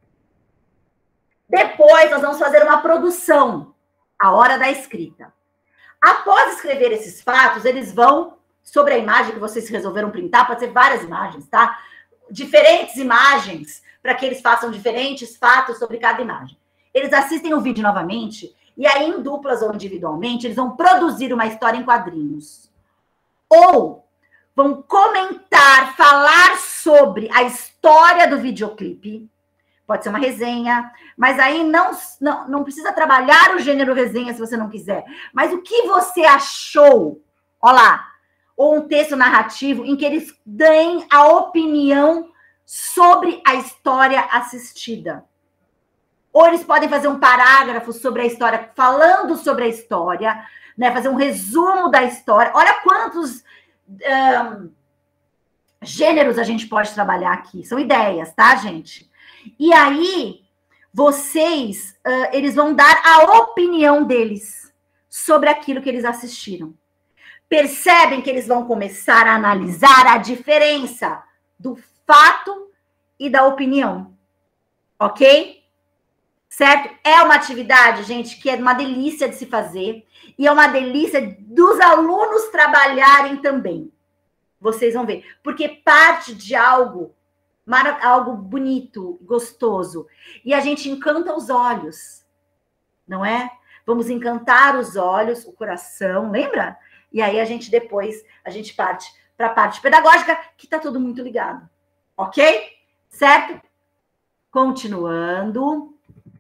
Speaker 1: Depois, nós vamos fazer uma produção, a hora da escrita. Após escrever esses fatos, eles vão, sobre a imagem que vocês resolveram printar, pode ser várias imagens, tá? Diferentes imagens, para que eles façam diferentes fatos sobre cada imagem. Eles assistem o vídeo novamente, e aí, em duplas ou individualmente, eles vão produzir uma história em quadrinhos. Ou vão comentar, falar sobre a história do videoclipe. Pode ser uma resenha, mas aí não, não, não precisa trabalhar o gênero resenha se você não quiser. Mas o que você achou? Olha lá. Ou um texto narrativo em que eles deem a opinião sobre a história assistida. Ou eles podem fazer um parágrafo sobre a história, falando sobre a história, né? Fazer um resumo da história. Olha quantos um, gêneros a gente pode trabalhar aqui. São ideias, tá, gente? E aí, vocês, uh, eles vão dar a opinião deles sobre aquilo que eles assistiram. Percebem que eles vão começar a analisar a diferença do fato e da opinião, ok? Certo? É uma atividade, gente, que é uma delícia de se fazer e é uma delícia dos alunos trabalharem também. Vocês vão ver, porque parte de algo, algo bonito, gostoso, e a gente encanta os olhos, não é? Vamos encantar os olhos, o coração, lembra? E aí a gente depois, a gente parte para a parte pedagógica, que está tudo muito ligado. Ok? Certo? Continuando.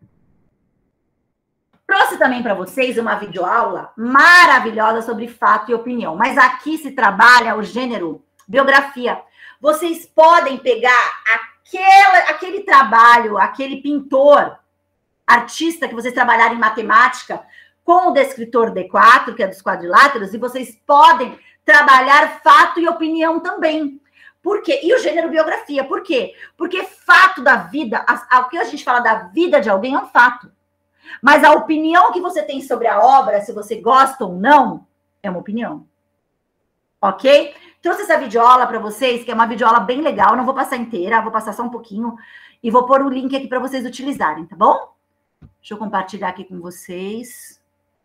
Speaker 1: Trouxe também para vocês uma videoaula maravilhosa sobre fato e opinião. Mas aqui se trabalha o gênero biografia. Vocês podem pegar aquela, aquele trabalho, aquele pintor, artista que vocês trabalharem em matemática, com o descritor D quatro, que é dos quadriláteros, e vocês podem trabalhar fato e opinião também. Por quê? E o gênero biografia. Por quê? Porque fato da vida, a, a, o que a gente fala da vida de alguém é um fato. Mas a opinião que você tem sobre a obra, se você gosta ou não, é uma opinião. Ok? Trouxe essa videoaula para vocês, que é uma videoaula bem legal. Não vou passar inteira, vou passar só um pouquinho. E vou pôr o link aqui para vocês utilizarem, tá bom? Deixa eu compartilhar aqui com vocês.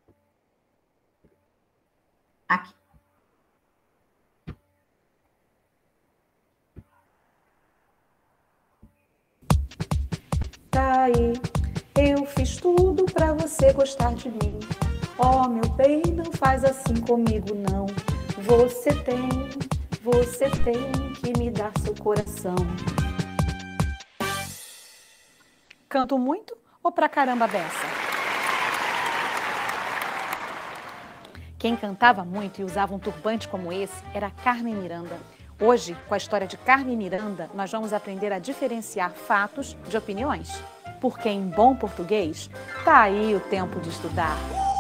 Speaker 1: Aqui.
Speaker 7: Tá aí, eu fiz tudo pra você gostar de mim. Oh, meu bem, não faz assim comigo, não. Você tem, você tem que me dar seu coração. Canto muito ou pra caramba dessa? Quem cantava muito e usava um turbante como esse era Carmen Miranda. Hoje, com a história de Carmen Miranda, nós vamos aprender a diferenciar fatos de opiniões. Porque em bom português, tá aí o tempo de estudar.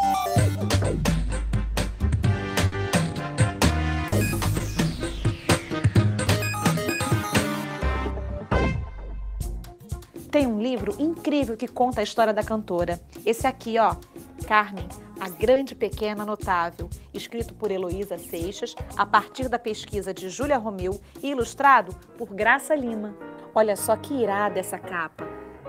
Speaker 7: Tem um livro incrível que conta a história da cantora. Esse aqui, ó, Carmen, a Grande Pequena Notável, escrito por Heloísa Seixas, a partir da pesquisa de Júlia Romeu e ilustrado por Graça Lima. Olha só que irada essa capa.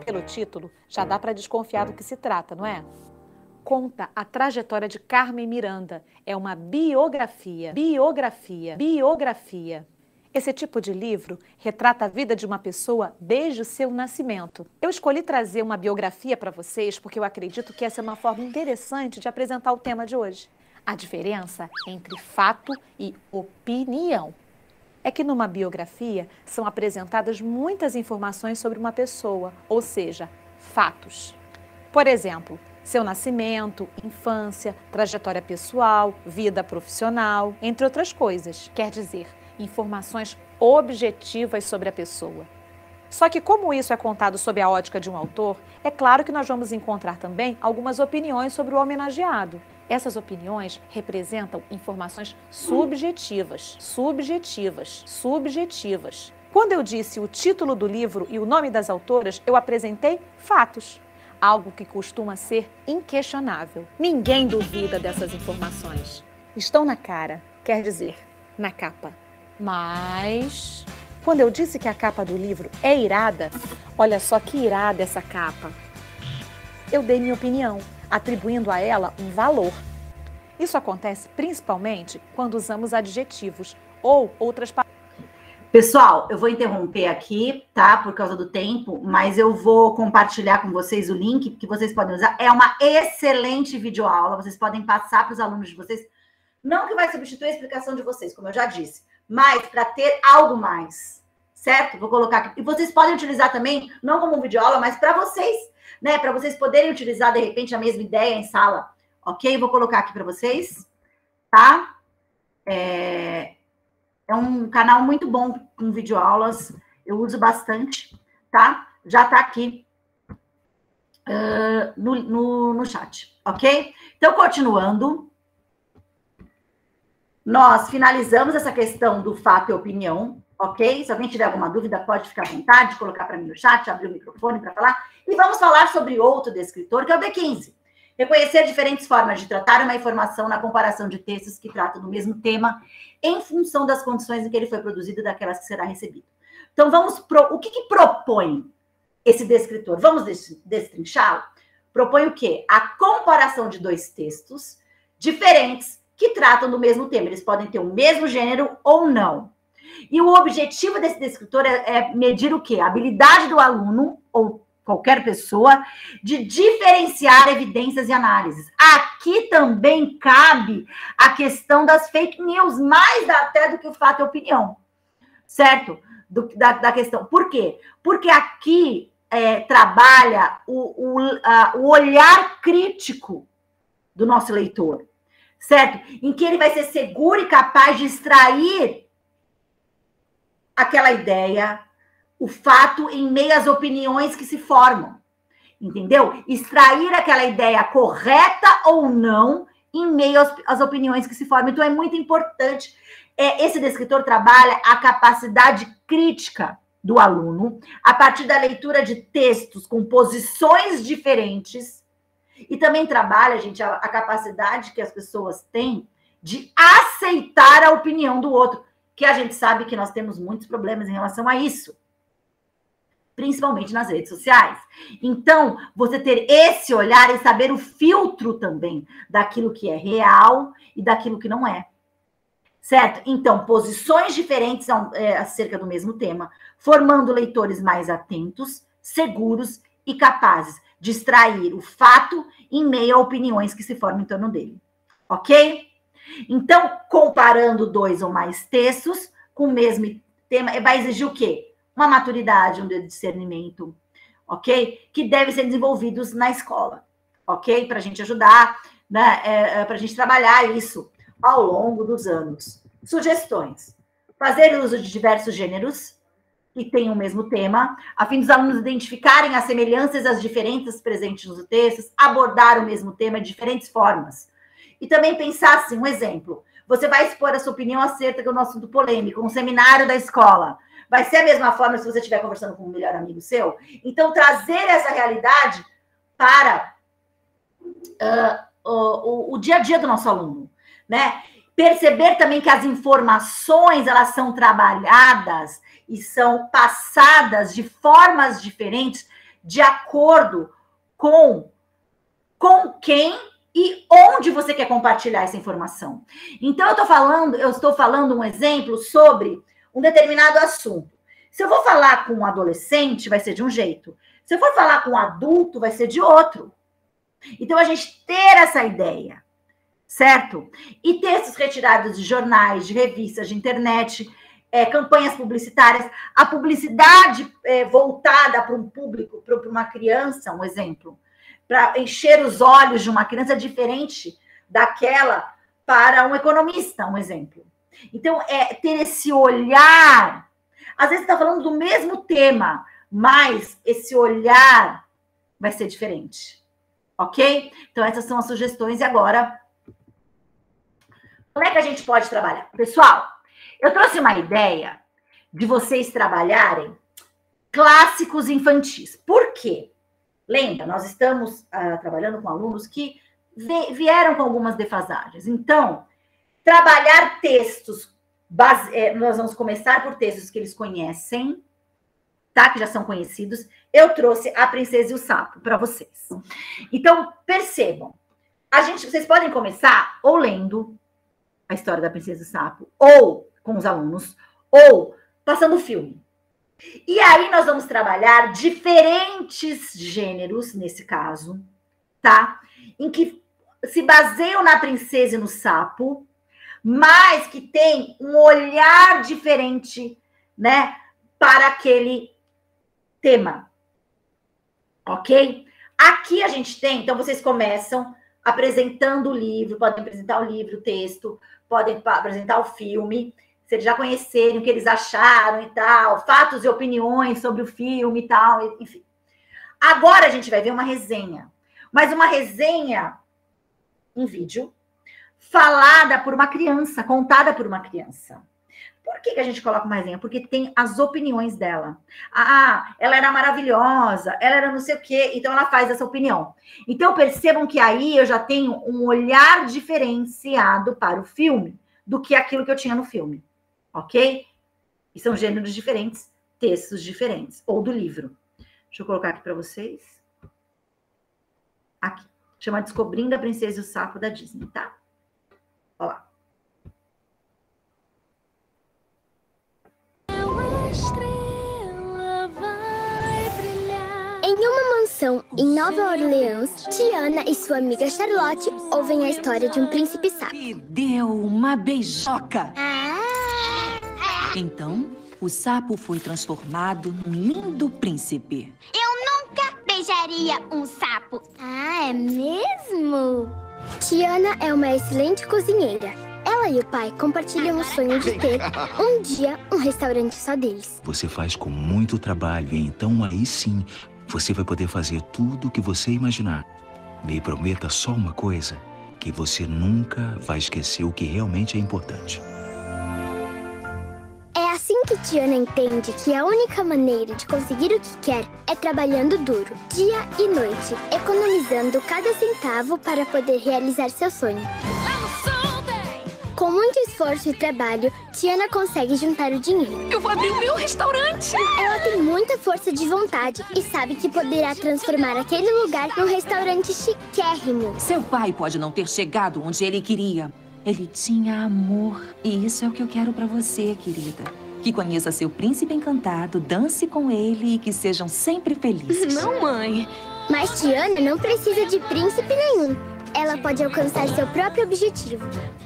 Speaker 7: Pelo título, já dá para desconfiar do que se trata, não é? Conta a trajetória de Carmen Miranda. É uma biografia, biografia, biografia. Esse tipo de livro retrata a vida de uma pessoa desde o seu nascimento. Eu escolhi trazer uma biografia para vocês porque eu acredito que essa é uma forma interessante de apresentar o tema de hoje. A diferença entre fato e opinião é que numa biografia são apresentadas muitas informações sobre uma pessoa, ou seja, fatos. Por exemplo, seu nascimento, infância, trajetória pessoal, vida profissional, entre outras coisas. Quer dizer, informações objetivas sobre a pessoa. Só que como isso é contado sob a ótica de um autor, é claro que nós vamos encontrar também algumas opiniões sobre o homenageado. Essas opiniões representam informações subjetivas, subjetivas, subjetivas. Quando eu disse o título do livro e o nome das autoras, eu apresentei fatos. Algo que costuma ser inquestionável. Ninguém duvida dessas informações. Estão na cara, quer dizer, na capa. Mas, quando eu disse que a capa do livro é irada, olha só que irada essa capa. Eu dei minha opinião, atribuindo a ela um valor. Isso acontece principalmente quando usamos adjetivos ou outras palavras.
Speaker 1: Pessoal, eu vou interromper aqui, tá? Por causa do tempo, mas eu vou compartilhar com vocês o link que vocês podem usar. É uma excelente videoaula, vocês podem passar para os alunos de vocês. Não que vai substituir a explicação de vocês, como eu já disse, mas para ter algo mais, certo? Vou colocar aqui. E vocês podem utilizar também, não como videoaula, mas para vocês, né? Para vocês poderem utilizar, de repente, a mesma ideia em sala, ok? Vou colocar aqui para vocês, tá? É... É um canal muito bom com videoaulas, eu uso bastante, tá? Já tá aqui uh, no, no, no chat, ok? Então, continuando, nós finalizamos essa questão do fato e opinião, ok? Se alguém tiver alguma dúvida, pode ficar à vontade, colocar para mim no chat, abrir o microfone para falar. E vamos falar sobre outro descritor, que é o B quinze. Reconhecer diferentes formas de tratar uma informação na comparação de textos que tratam do mesmo tema em função das condições em que ele foi produzido e daquelas que será recebido. Então, vamos pro... o que, que propõe esse descritor? Vamos destrinchá-lo? Propõe o quê? A comparação de dois textos diferentes que tratam do mesmo tema. Eles podem ter o mesmo gênero ou não. E o objetivo desse descritor é, é medir o quê? A habilidade do aluno ou qualquer pessoa, de diferenciar evidências e análises. Aqui também cabe a questão das fake news, mais até do que o fato e opinião, certo? Do, da, da questão. Por quê? Porque aqui é, trabalha o, o, a, o olhar crítico do nosso leitor, certo? Em que ele vai ser seguro e capaz de extrair aquela ideia, o fato em meio às opiniões que se formam, entendeu? Extrair aquela ideia correta ou não em meio às, às opiniões que se formam. Então, é muito importante. É, esse descritor trabalha a capacidade crítica do aluno a partir da leitura de textos com posições diferentes e também trabalha, gente, a, a capacidade que as pessoas têm de aceitar a opinião do outro, que a gente sabe que nós temos muitos problemas em relação a isso, principalmente nas redes sociais. Então, você ter esse olhar e saber o filtro também daquilo que é real e daquilo que não é. Certo? Então, posições diferentes é, acerca do mesmo tema, formando leitores mais atentos, seguros e capazes de extrair o fato em meio a opiniões que se formam em torno dele. Ok? Então, comparando dois ou mais textos com o mesmo tema, vai exigir o quê? Uma maturidade, um discernimento, ok? Que devem ser desenvolvidos na escola, ok? Para a gente ajudar, né? É, para a gente trabalhar isso ao longo dos anos. Sugestões. Fazer uso de diversos gêneros que tenham o mesmo tema, a fim dos alunos identificarem as semelhanças e as diferenças presentes nos textos, abordar o mesmo tema de diferentes formas. E também pensar assim, um exemplo. Você vai expor a sua opinião acerca do assunto polêmico, um seminário da escola. Vai ser a mesma forma se você estiver conversando com um melhor amigo seu? Então, trazer essa realidade para uh, o, o, o dia a dia do nosso aluno, né? Perceber também que as informações, elas são trabalhadas e são passadas de formas diferentes de acordo com, com quem e onde você quer compartilhar essa informação. Então, eu estou falando, eu estou falando um exemplo sobre um determinado assunto. Se eu vou falar com um adolescente, vai ser de um jeito. Se eu for falar com um adulto, vai ser de outro. Então, a gente ter essa ideia, certo? E textos retirados de jornais, de revistas, de internet, é, campanhas publicitárias, a publicidade é, voltada para um público, para uma criança, um exemplo, para encher os olhos de uma criança diferente daquela para um economista, um exemplo. Então, é ter esse olhar. Às vezes, você está falando do mesmo tema, mas esse olhar vai ser diferente. Ok? Então, essas são as sugestões. E agora, como é que a gente pode trabalhar? Pessoal, eu trouxe uma ideia de vocês trabalharem clássicos infantis. Por quê? Lembra, nós estamos uh, trabalhando com alunos que vieram com algumas defasagens. Então, trabalhar textos, base... eh, nós vamos começar por textos que eles conhecem, tá? Que já são conhecidos. Eu trouxe A Princesa e o Sapo para vocês. Então, percebam, a gente, vocês podem começar ou lendo a história da Princesa e o Sapo, ou com os alunos, ou passando o filme. E aí nós vamos trabalhar diferentes gêneros, nesse caso, tá? Em que se baseiam na Princesa e no Sapo, mas que tem um olhar diferente, né, para aquele tema. Ok? Aqui a gente tem, então vocês começam apresentando o livro, podem apresentar o livro, o texto, podem apresentar o filme, se eles já conhecerem o que eles acharam e tal, fatos e opiniões sobre o filme e tal, enfim. Agora a gente vai ver uma resenha, mas uma resenha em vídeo, falada por uma criança, contada por uma criança. Por que que a gente coloca uma resenha? Porque tem as opiniões dela. Ah, ela era maravilhosa, ela era não sei o quê, então ela faz essa opinião. Então percebam que aí eu já tenho um olhar diferenciado para o filme do que aquilo que eu tinha no filme. Ok? E são gêneros diferentes, textos diferentes. Ou do livro. Deixa eu colocar aqui para vocês. Aqui. Chama Descobrindo a Princesa e o Sapo da Disney, tá? Olha lá.
Speaker 3: Em uma mansão em Nova Orleans, Tiana e sua amiga Charlotte ouvem a história de um príncipe sapo.
Speaker 8: Me deu uma beijoca.
Speaker 3: Ah!
Speaker 8: Então, o sapo foi transformado num lindo príncipe.
Speaker 3: Eu nunca beijaria um sapo. Ah, é mesmo? Tiana é uma excelente cozinheira. Ela e o pai compartilham o sonho de ter, um dia, um restaurante só deles.
Speaker 9: Você faz com muito trabalho, e então aí sim, você vai poder fazer tudo o que você imaginar. Me prometa só uma coisa, que você nunca vai esquecer o que realmente é importante.
Speaker 3: É assim que Tiana entende que a única maneira de conseguir o que quer é trabalhando duro, dia e noite, economizando cada centavo para poder realizar seu sonho. Com muito esforço e trabalho, Tiana consegue juntar o dinheiro.
Speaker 8: Eu vou abrir o meu restaurante!
Speaker 3: Ela tem muita força de vontade e sabe que poderá transformar aquele lugar num restaurante chiquérrimo.
Speaker 8: Seu pai pode não ter chegado onde ele queria. Ele tinha amor. E isso é o que eu quero pra você, querida. Que conheça seu príncipe encantado, dance com ele e que sejam sempre felizes.
Speaker 4: Não, mãe.
Speaker 3: Mas Tiana não precisa de príncipe nenhum. Ela pode alcançar seu próprio objetivo.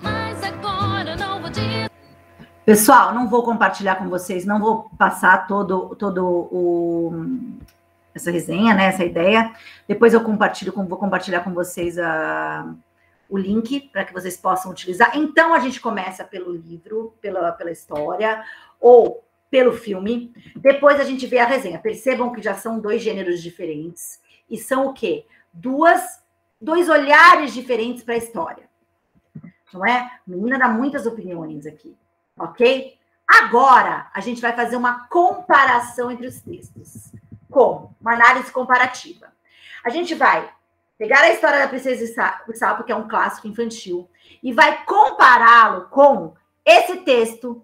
Speaker 1: Pessoal, não vou compartilhar com vocês, não vou passar todo, todo o, essa resenha, né, essa ideia. Depois eu compartilho, vou compartilhar com vocês a, o link para que vocês possam utilizar. Então, a gente começa pelo livro, pela, pela história, ou pelo filme. Depois a gente vê a resenha. Percebam que já são dois gêneros diferentes. E são o quê? Duas, dois olhares diferentes para a história. Não é? A menina dá muitas opiniões aqui. Ok? Agora, a gente vai fazer uma comparação entre os textos. Como? Uma análise comparativa. A gente vai pegar a história da Princesa e o Sapo, que é um clássico infantil, e vai compará-lo com esse texto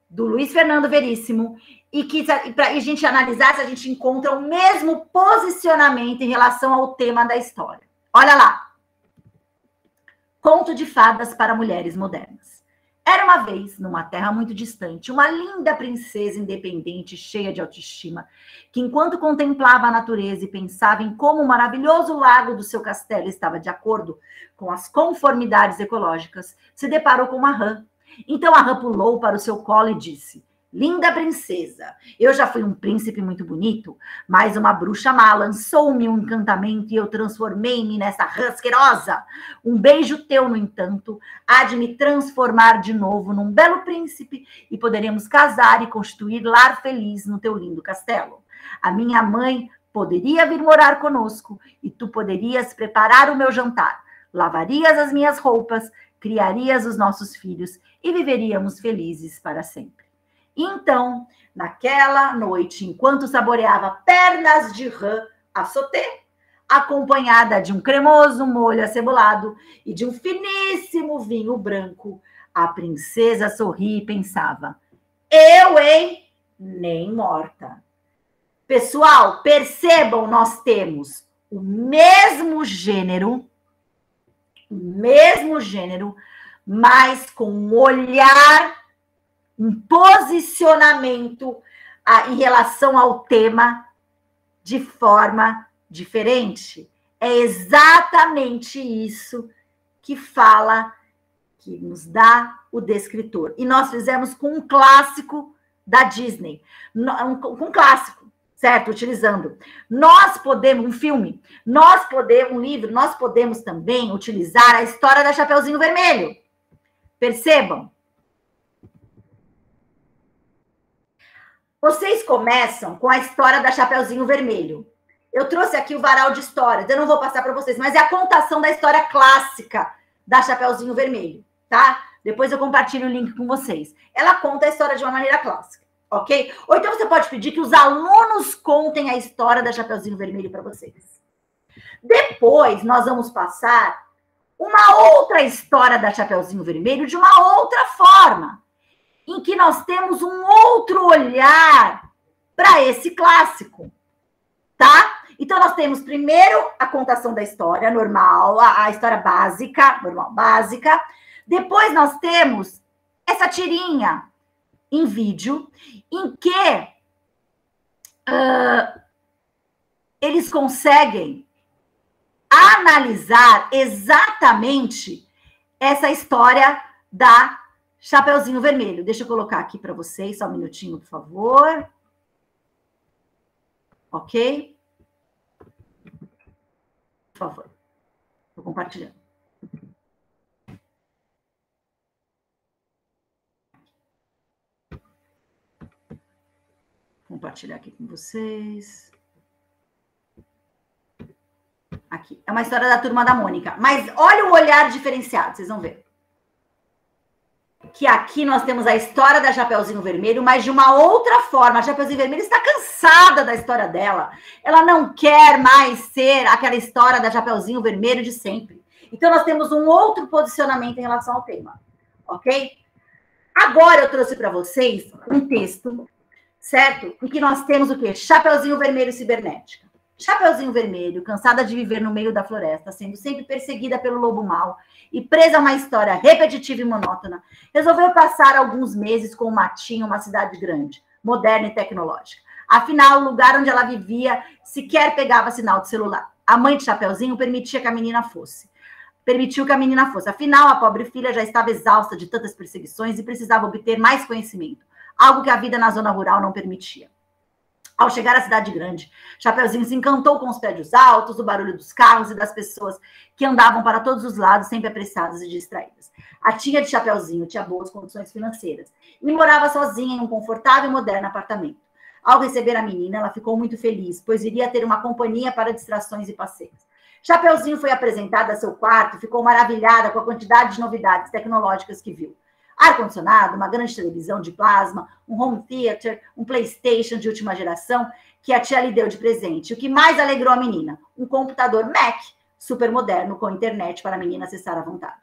Speaker 1: do Luiz Fernando Veríssimo, e que para a gente analisar se a gente encontra o mesmo posicionamento em relação ao tema da história. Olha lá. Conto de fadas para mulheres modernas. Era uma vez, numa terra muito distante, uma linda princesa independente, cheia de autoestima, que enquanto contemplava a natureza e pensava em como o maravilhoso lago do seu castelo estava de acordo com as conformidades ecológicas, se deparou com uma rã. Então a rã pulou para o seu colo e disse: linda princesa, eu já fui um príncipe muito bonito, mas uma bruxa má lançou-me um encantamento e eu transformei-me nessa rã asquerosa. Um beijo teu, no entanto, há de me transformar de novo num belo príncipe e poderemos casar e constituir lar feliz no teu lindo castelo. A minha mãe poderia vir morar conosco e tu poderias preparar o meu jantar, lavarias as minhas roupas, criarias os nossos filhos e viveríamos felizes para sempre. Então, naquela noite, enquanto saboreava pernas de rã à sauté, acompanhada de um cremoso molho acebolado e de um finíssimo vinho branco, a princesa sorria e pensava: eu, hein? Nem morta. Pessoal, percebam, nós temos o mesmo gênero, o mesmo gênero, mas com um olhar, um posicionamento ah, em relação ao tema de forma diferente. É exatamente isso que fala, que nos dá o descritor. E nós fizemos com um clássico da Disney, com um clássico, certo? Utilizando. Nós podemos, um filme, nós podemos, um livro, nós podemos também utilizar a história da Chapeuzinho Vermelho. Percebam? Vocês começam com a história da Chapeuzinho Vermelho. Eu trouxe aqui o varal de histórias, eu não vou passar para vocês, mas é a contação da história clássica da Chapeuzinho Vermelho, tá? Depois eu compartilho o link com vocês. Ela conta a história de uma maneira clássica, ok? Ou então você pode pedir que os alunos contem a história da Chapeuzinho Vermelho para vocês. Depois nós vamos passar uma outra história da Chapeuzinho Vermelho de uma outra forma, em que nós temos um outro olhar para esse clássico, tá? Então, nós temos primeiro a contação da história normal, a, a história básica, normal, básica. Depois, nós temos essa tirinha em vídeo, em que uh, eles conseguem analisar exatamente essa história da Chapeuzinho Vermelho. Deixa eu colocar aqui para vocês, só um minutinho, por favor. Ok? Por favor. Estou compartilhando. Vou compartilhar aqui com vocês. Aqui. É uma história da Turma da Mônica. Mas olha o olhar diferenciado, vocês vão ver. Que aqui nós temos a história da Chapeuzinho Vermelho, mas de uma outra forma. A Chapeuzinho Vermelho está cansada da história dela. Ela não quer mais ser aquela história da Chapeuzinho Vermelho de sempre. Então, nós temos um outro posicionamento em relação ao tema, ok? Agora, eu trouxe para vocês um texto, certo? Em que nós temos o quê? Chapeuzinho Vermelho cibernética. Chapeuzinho Vermelho, cansada de viver no meio da floresta, sendo sempre perseguida pelo lobo mau e presa a uma história repetitiva e monótona, resolveu passar alguns meses com o matinho, uma cidade grande, moderna e tecnológica. Afinal, o lugar onde ela vivia sequer pegava sinal de celular. A mãe de Chapeuzinho permitia que a menina fosse. Permitiu que a menina fosse. Afinal, a pobre filha já estava exausta de tantas perseguições e precisava obter mais conhecimento, algo que a vida na zona rural não permitia. Ao chegar à cidade grande, Chapeuzinho se encantou com os prédios altos, o barulho dos carros e das pessoas que andavam para todos os lados, sempre apressadas e distraídas. A tia de Chapeuzinho tinha boas condições financeiras e morava sozinha em um confortável e moderno apartamento. Ao receber a menina, ela ficou muito feliz, pois iria ter uma companhia para distrações e passeios. Chapeuzinho foi apresentada a seu quarto e ficou maravilhada com a quantidade de novidades tecnológicas que viu. Ar-condicionado, uma grande televisão de plasma, um home theater, um PlayStation de última geração que a tia lhe deu de presente. O que mais alegrou a menina? Um computador Mac super moderno com internet para a menina acessar à vontade.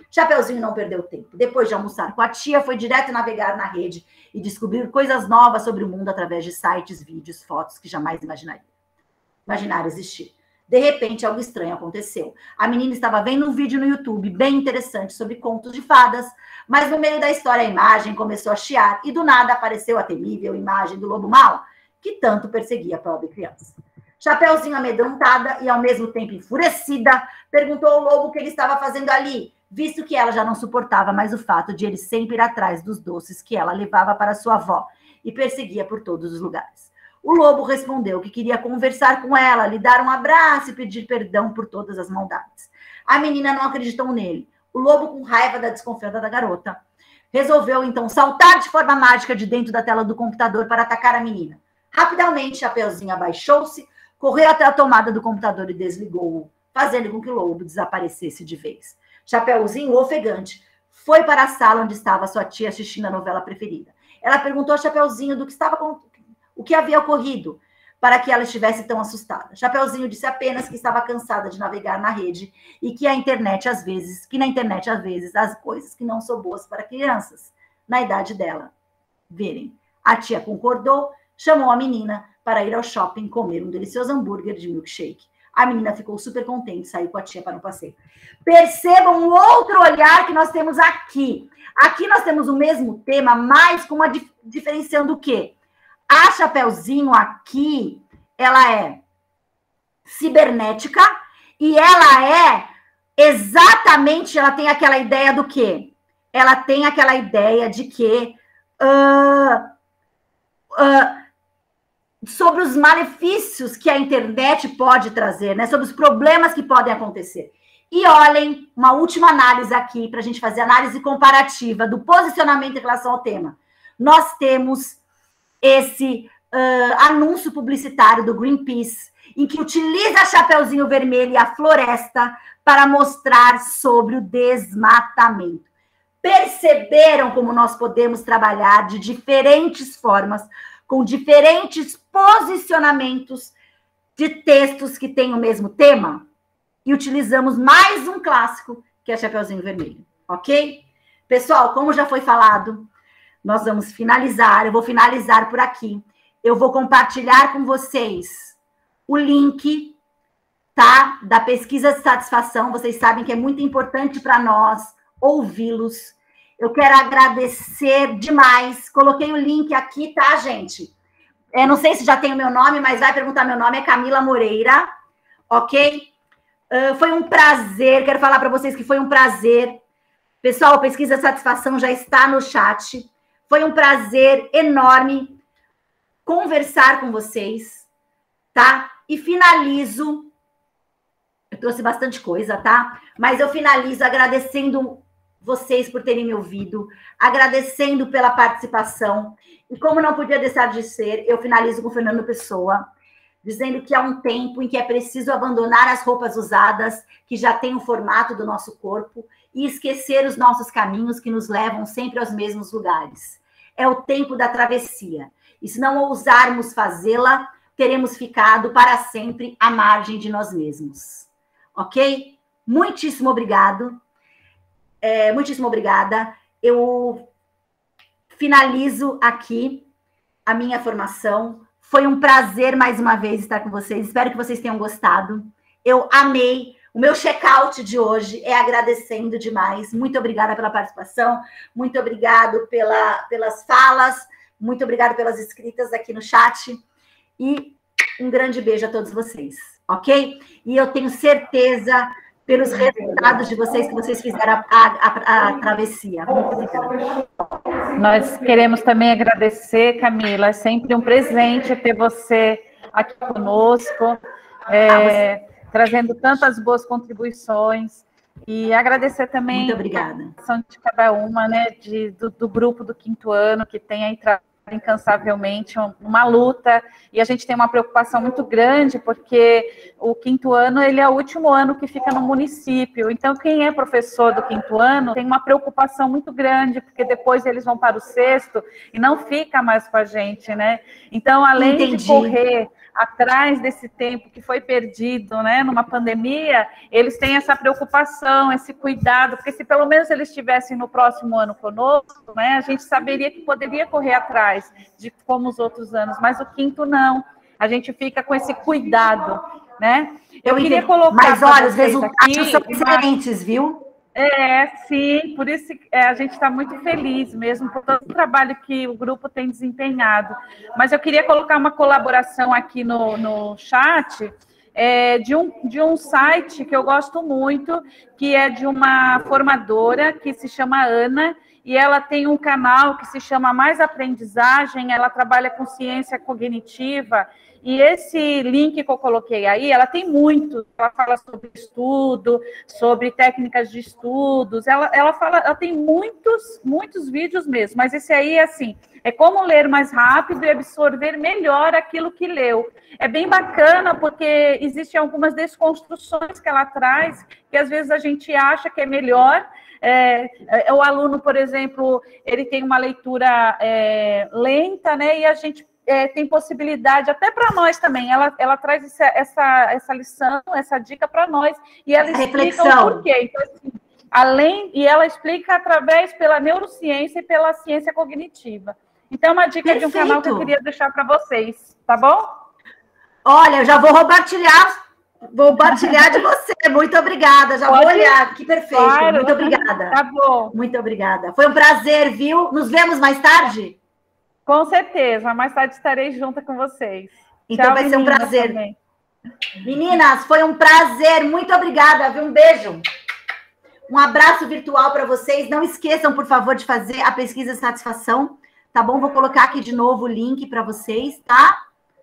Speaker 1: Chapeuzinho não perdeu tempo. Depois de almoçar com a tia, foi direto navegar na rede e descobrir coisas novas sobre o mundo através de sites, vídeos, fotos que jamais imaginaria. Imaginaram existir. De repente, algo estranho aconteceu. A menina estava vendo um vídeo no YouTube bem interessante sobre contos de fadas, mas no meio da história a imagem começou a chiar e do nada apareceu a temível imagem do lobo mau, que tanto perseguia a pobre criança. Chapeuzinho, amedrontada e ao mesmo tempo enfurecida, perguntou ao lobo o que ele estava fazendo ali, visto que ela já não suportava mais o fato de ele sempre ir atrás dos doces que ela levava para sua avó e perseguia por todos os lugares. O lobo respondeu que queria conversar com ela, lhe dar um abraço e pedir perdão por todas as maldades. A menina não acreditou nele. O lobo, com raiva da desconfiança da garota, resolveu então saltar de forma mágica de dentro da tela do computador para atacar a menina. Rapidamente, Chapeuzinho abaixou-se, correu até a tomada do computador e desligou-o, fazendo com que o lobo desaparecesse de vez. Chapeuzinho, ofegante, foi para a sala onde estava sua tia assistindo a novela preferida. Ela perguntou a Chapeuzinho do que estava o que havia ocorrido para que ela estivesse tão assustada. Chapeuzinho disse apenas que estava cansada de navegar na rede e que a internet às vezes, que na internet às vezes as coisas que não são boas para crianças na idade dela verem. A tia concordou, chamou a menina para ir ao shopping comer um delicioso hambúrguer de milkshake. A menina ficou super contente e saiu com a tia para um passeio. Percebam um outro olhar que nós temos aqui. Aqui nós temos o mesmo tema, mas com uma dif- diferenciando o quê? A Chapeuzinho aqui, ela é cibernética e ela é exatamente, ela tem aquela ideia do quê? Ela tem aquela ideia de que uh, uh, sobre os malefícios que a internet pode trazer, né? Sobre os problemas que podem acontecer. E olhem, uma última análise aqui, para a gente fazer análise comparativa do posicionamento em relação ao tema. Nós temos esse uh, anúncio publicitário do Greenpeace, em que utiliza a Chapeuzinho Vermelho e a floresta para mostrar sobre o desmatamento. Perceberam como nós podemos trabalhar de diferentes formas, com diferentes posicionamentos de textos que têm o mesmo tema? E utilizamos mais um clássico, que é Chapeuzinho Vermelho, ok? Pessoal, como já foi falado, nós vamos finalizar, eu vou finalizar por aqui. Eu vou compartilhar com vocês o link, tá? Da pesquisa de satisfação. Vocês sabem que é muito importante para nós ouvi-los. Eu quero agradecer demais. Coloquei o link aqui, tá, gente? Eu não sei se já tem o meu nome, mas vai perguntar meu nome, é Camila Moreira, ok? Uh, foi um prazer, quero falar para vocês que foi um prazer. Pessoal, a pesquisa de satisfação já está no chat. Foi um prazer enorme conversar com vocês, tá? E finalizo, eu trouxe bastante coisa, tá? Mas eu finalizo agradecendo vocês por terem me ouvido, agradecendo pela participação. E como não podia deixar de ser, eu finalizo com Fernando Pessoa, dizendo que há um tempo em que é preciso abandonar as roupas usadas, que já têm o formato do nosso corpo, e esquecer os nossos caminhos que nos levam sempre aos mesmos lugares. É o tempo da travessia. E se não ousarmos fazê-la, teremos ficado para sempre à margem de nós mesmos. Ok? Muitíssimo obrigado. É, muitíssimo obrigada. Eu finalizo aqui a minha formação. Foi um prazer, mais uma vez, estar com vocês. Espero que vocês tenham gostado. Eu amei. O meu check-out de hoje é agradecendo demais. Muito obrigada pela participação. Muito obrigado pela, pelas falas. Muito obrigada pelas escritas aqui no chat. E um grande beijo a todos vocês, ok? E eu tenho certeza, pelos resultados de vocês, que vocês fizeram a, a, a, a travessia. Muito obrigada.
Speaker 6: Nós queremos também agradecer, Camila. É sempre um presente ter você aqui conosco, é, trazendo tantas boas contribuições. E agradecer também
Speaker 1: Muito obrigada.
Speaker 6: a ação de cada uma, né, de, do, do grupo do quinto ano, que tem aí incansavelmente, uma luta, e a gente tem uma preocupação muito grande, porque o quinto ano, ele é o último ano que fica no município, então quem é professor do quinto ano tem uma preocupação muito grande, porque depois eles vão para o sexto e não fica mais com a gente, né? Então, além
Speaker 1: Entendi.
Speaker 6: de correr atrás desse tempo que foi perdido, né, numa pandemia, eles têm essa preocupação, esse cuidado, porque se pelo menos eles estivessem no próximo ano conosco, né, a gente saberia que poderia correr atrás de como os outros anos, mas o quinto não. A gente fica com esse cuidado, né? Eu, Eu queria colocar.
Speaker 1: Mas olha, os resultados
Speaker 6: aqui
Speaker 1: são
Speaker 6: uma...
Speaker 1: excelentes, viu?
Speaker 6: É, sim, por isso é, a gente está muito feliz mesmo por todo o trabalho que o grupo tem desempenhado. Mas eu queria colocar uma colaboração aqui no, no chat é, de, um, de um site que eu gosto muito, que é de uma formadora que se chama Ana, e ela tem um canal que se chama Mais Aprendizagem, ela trabalha com ciência cognitiva, e esse link que eu coloquei aí, ela tem muito, ela fala sobre estudo, sobre técnicas de estudos, ela, ela fala, ela tem muitos, muitos vídeos mesmo, mas esse aí, assim, é como ler mais rápido e absorver melhor aquilo que leu. É bem bacana, porque existem algumas desconstruções que ela traz, que às vezes a gente acha que é melhor. É, é, o aluno, por exemplo, ele tem uma leitura é, lenta, né, e a gente É, tem possibilidade, até para nós também, ela, ela traz essa, essa, essa lição, essa dica para nós, e ela
Speaker 1: essa
Speaker 6: explica
Speaker 1: reflexão.
Speaker 6: o porquê. Então, assim, além, e ela explica através pela neurociência e pela ciência cognitiva. Então, é uma dica Perfeito. de um canal que eu queria deixar para vocês, tá bom?
Speaker 1: Olha, eu já vou compartilhar, vou compartilhar de você. Muito obrigada, já Pode? vou olhar. Que perfeito, claro. Muito obrigada.
Speaker 6: Tá bom.
Speaker 1: Muito obrigada. Foi um prazer, viu? Nos vemos mais tarde?
Speaker 6: Com certeza, mais tarde estarei junto com vocês.
Speaker 1: Então Tchau, vai ser um prazer.
Speaker 6: Também.
Speaker 1: Meninas, foi um prazer. Muito obrigada, viu? Um beijo. Um abraço virtual para vocês. Não esqueçam, por favor, de fazer a pesquisa de satisfação, tá bom? Vou colocar aqui de novo o link para vocês, tá?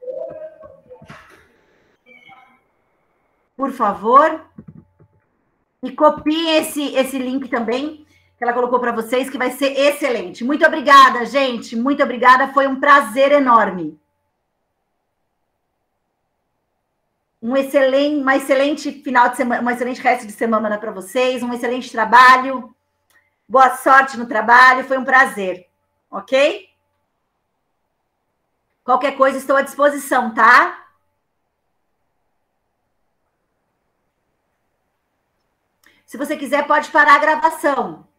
Speaker 1: Por favor. E copiem esse, esse link também, que ela colocou para vocês, que vai ser excelente. Muito obrigada, gente. Muito obrigada. Foi um prazer enorme. Um excelente, uma excelente final de semana, um excelente resto de semana para vocês, um excelente trabalho. Boa sorte no trabalho. Foi um prazer. Ok? Qualquer coisa, estou à disposição, tá? Se você quiser, pode parar a gravação.